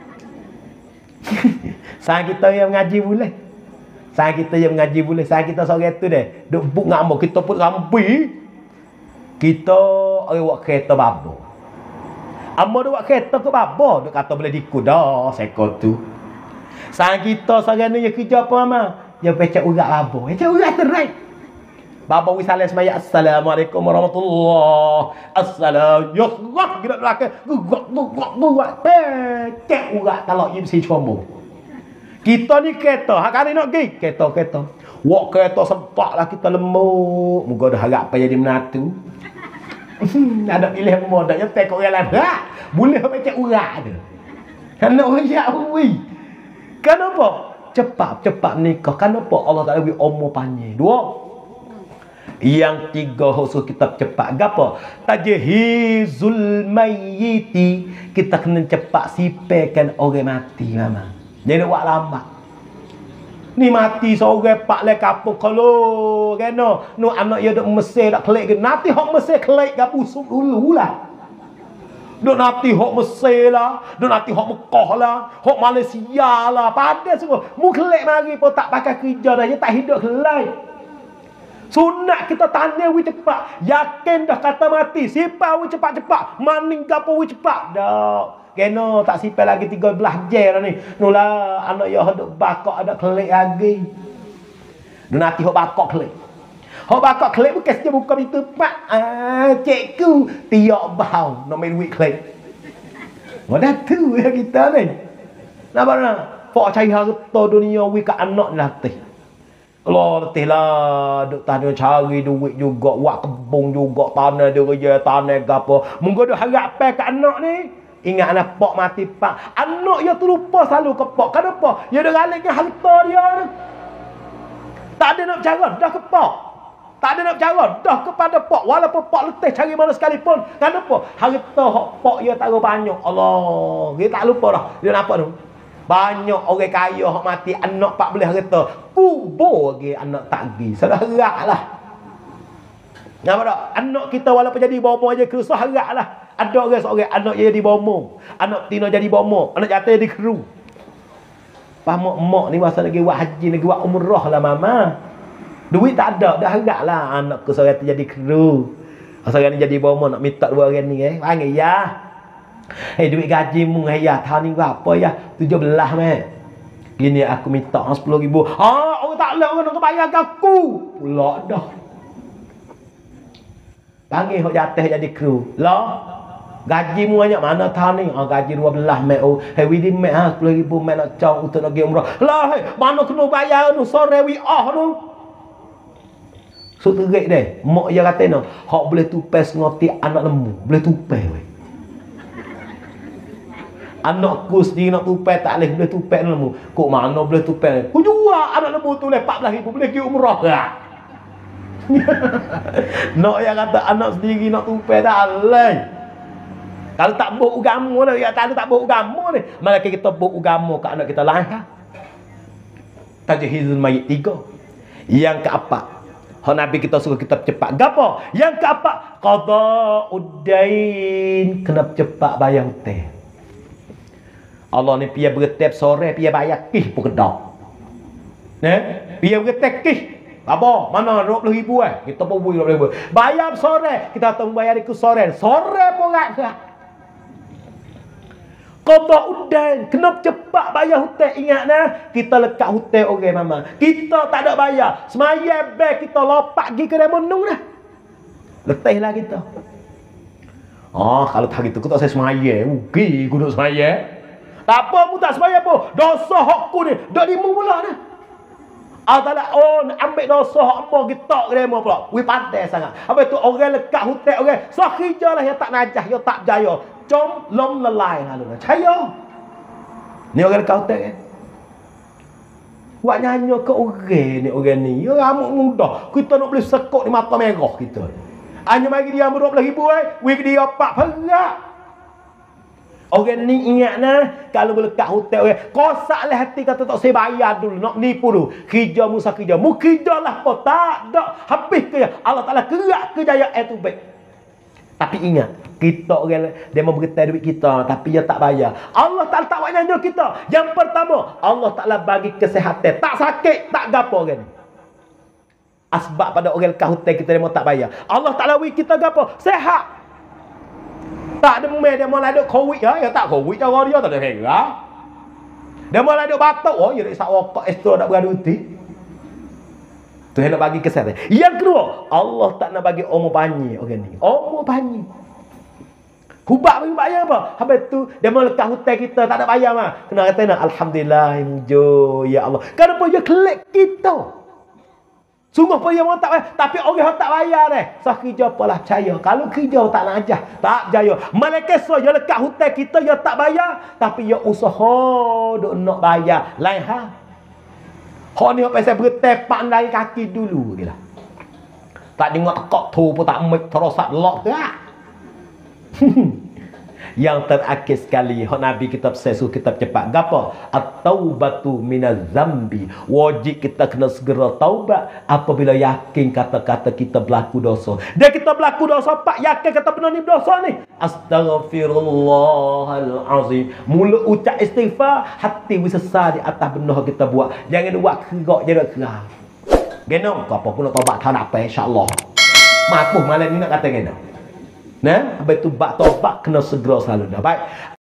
Saya kita yang ngaji boleh. Saya kita yang ngaji boleh. Saya kita seorang tu deh. Duk buk ngamo kita pun rambi. Kita orang buat kereta babo. Amo dia buat kereta ke babo. Dia kata boleh diku dah seko tu. Saya kita seorang ni yang kerja apa mama? Dia pecah urat babo. Pecah urat terai. Babo wisalah semaya. Assalamualaikum warahmatullahi. Assalamualaikum. Ya Allah. Kita belakang. Gugak. Pecah urat talak ia mesti combo. Kita ni kereta. Hak kali nak pergi. Kereta. Wak kereta sempak lah kita lembut. Moga dah harap apa jadi menatu. Ada pilih moda. Yang pekok orang lain. Boleh pecah urat tu. Kena orang wui. Kenapa? Cepat nikah. Kenapa Allah Ta'ala beri umur panjang? Dua. Yang tiga khusus kita cepat. Apa? Tajhizul mayyiti. Kita kena cepat sipakan orang mati mama. Jangan buat lambat. Ni mati seorang pak le kapuk kalau kena nu anak dia duk Mesir dak kelik ke. Nanti hok Mesir kelik ke busuk dululah. Duk nanti hok Mesir lah, duk nanti hok Mekah lah, hok Malaysia lah, pada semua. Mu kelek mari pun tak pakai kerja dah, dia tak hidup kelek. Sunat kita tanya wi cepat. Yakin dah kata mati, sipar wi cepat-cepat, maning gapo wi cepat. Dak. Kena tak sipar lagi 13 jam dah ni. Nulah anak ya duk bakak ada kelek lagi. Duk nanti hok bakak kelek. Hok bakak kelek bukan saja buka pintu pak. Cikgu tiak bau nak main duit kelek. Wadah tu ya kita ni. Nampak tak? Pak cari harta dunia wi kat anak latih. Allah letih lah. Duk tanya cari duit juga. Wak kebun juga. Tanah dia kerja. Tanah gapo. Mungkin dia harap kat anak ni. Ingatlah pak mati pak. Anak dia terlupa selalu ke pak. Kenapa? Dia dah galikkan harta dia. Tak ada nak bercara. Dah ke pak. Tak ada nak bercara. Dah kepada pak. Walaupun pak letih cari mana sekalipun. Kenapa? Harta pak dia taruh banyak. Allah. Dia tak lupa dah. Dia nampak tu. Banyak orang kaya yang mati. Anak 14 harta. Kubur lagi anak tak pergi. Sedarak lah. Nampak tak? Anak kita walaupun jadi bomo aja kerusuh harap lah. Ada orang seorang anak dia jadi bomo. Anak tina jadi bomo. Anak jatuh jadi keru. Faham mak ni masa lagi buat haji, lagi buat umrah lah mama. Duit tak ada. Dah harap lah anak ke seorang tu jadi keru. Seorang ni jadi bomo nak minta dua orang ni. Panggil ya. Hei duit gaji mu ya. Tahun ni berapa ya? 17 meh. Gini aku minta 10,000. Orang tak boleh orang nak bayar aku. Pulak dah. Panggil hok jatuh jadi kru. Lah. Gaji mu banyak mana tahun ni? Gaji 12 mek. Hei widi mek 10,000 mek nak cong untuk nak pergi umrah. Lah hei, mana kena bayar tu sore wi tu. So terik deh. Mak dia kata no, hok boleh tupes ngoti anak lembu. Boleh tupes weh. Anakku sendiri nak tupai tak boleh tupai lembu. Kok mana boleh tupai? Ku jual anak lembu tu boleh 14,000 boleh pergi umrah. Nak yang kata anak sendiri nak tupai tak boleh. Kalau tak buat agama ni, ya tak buat agama ni, malah kita buat agama kat anak kita lain. Tajhizul mayit 3. Yang keempat, hak Nabi kita suruh kita cepat. Gapo? Yang keempat, qada'ud-dain, kena cepat bayar hutang. Allah ni piye bertep sore piye bayar kih pun kedak. Piye bertep kih. Apa? Mana 20,000 kita pun bui 20,000. Bayar sore, kita tahu bayar ikut sore. Sore pun rat. Qada'ud-dain, kena cepat bayar hutang. Ingat nah, kita lekat hutang orang mama. Kita tak ada bayar. Semaya beg kita lopak pergi ke remonung dah. Letihlah kita. Kalau tak gitu kita saya semaya. Rugi guna semaya. Tak apa mu tak semaya pun. Dosa hakku ni dak dimu pula dah. Allah ambil dosa hak mo kita gremo pula. Wi pandai sangat. Apa tu orang lekat hutang orang. Sahijalah yang tak najah, yang tak berjaya. Com lom lelai lalu. Caya. Ni orang lekat hutang kan. Buat nyanyi ke orang ni. Ya ramuk mudah. Kita nak beli sekok di mata merah kita. Hanya bagi dia 20,000 wi dia 4 perak. Orang ni ingat nah, kalau berlekat hutang orang, kosaklah hati kata tak saya bayar dulu, nak nipu dulu. Kerja musa kerja. Mu kerja lah apa? Tak ada. Habis kerja. Allah Ta'ala kerak kejayaan itu baik. Tapi ingat, kita orang dia mau bergetar duit kita, tapi dia tak bayar. Allah Ta'ala tak buat nyanyi kita. Yang pertama, Allah Ta'ala bagi kesihatan. Tak sakit, tak gapo orang ni. Asbab pada orang lekat hutang kita dia mau tak bayar. Allah Ta'ala bagi kita gapo? Sehat. Tak ada dia mau laduk COVID ya tak COVID cara dia tak ada hera. Dia mau laduk batuk ya sak rokok extra nak beraduti. Tu hendak bagi kesehatan. Yang kedua, Allah tak nak bagi umur panjang orang ni. Umur panjang. Hubak bagi bayar apa? Habis tu dia mau lekat hutang kita tak ada bayar mah. Kena kata alhamdulillah mujo ya Allah. Kenapa dia kelek kita? Sungguh pun dia mau tak bayar. Tapi orang tak bayar deh. So kerja apalah percaya. Kalau kerja tak najah, tak berjaya. Mereka dia lekat hutang kita, dia tak bayar. Tapi dia usaha duk nak bayar. Lain hal. Hak ni pasal bertepak dari kaki dulu. Gila. Tak dengar tekak tu pun tak make terosat lock tak. Yang terakhir sekali hak Nabi kita suruh kita cepat gapo? At-taubatu minaz-zambi. Wajib kita kena segera taubat apabila yakin kata-kata kita berlaku dosa. Dia kita berlaku dosa pak yakin kata benar ni dosa ni. Astaghfirullahalazim. Mula ucap istighfar, hati wisesa di atas benar kita buat. Jangan buat kerak je dak kerak. Genong apa pun nak taubat tak apa insya-Allah. Mampu malam ni nak kata genong. Nah, habis tu bak tobat kena segera selalu dah. Baik.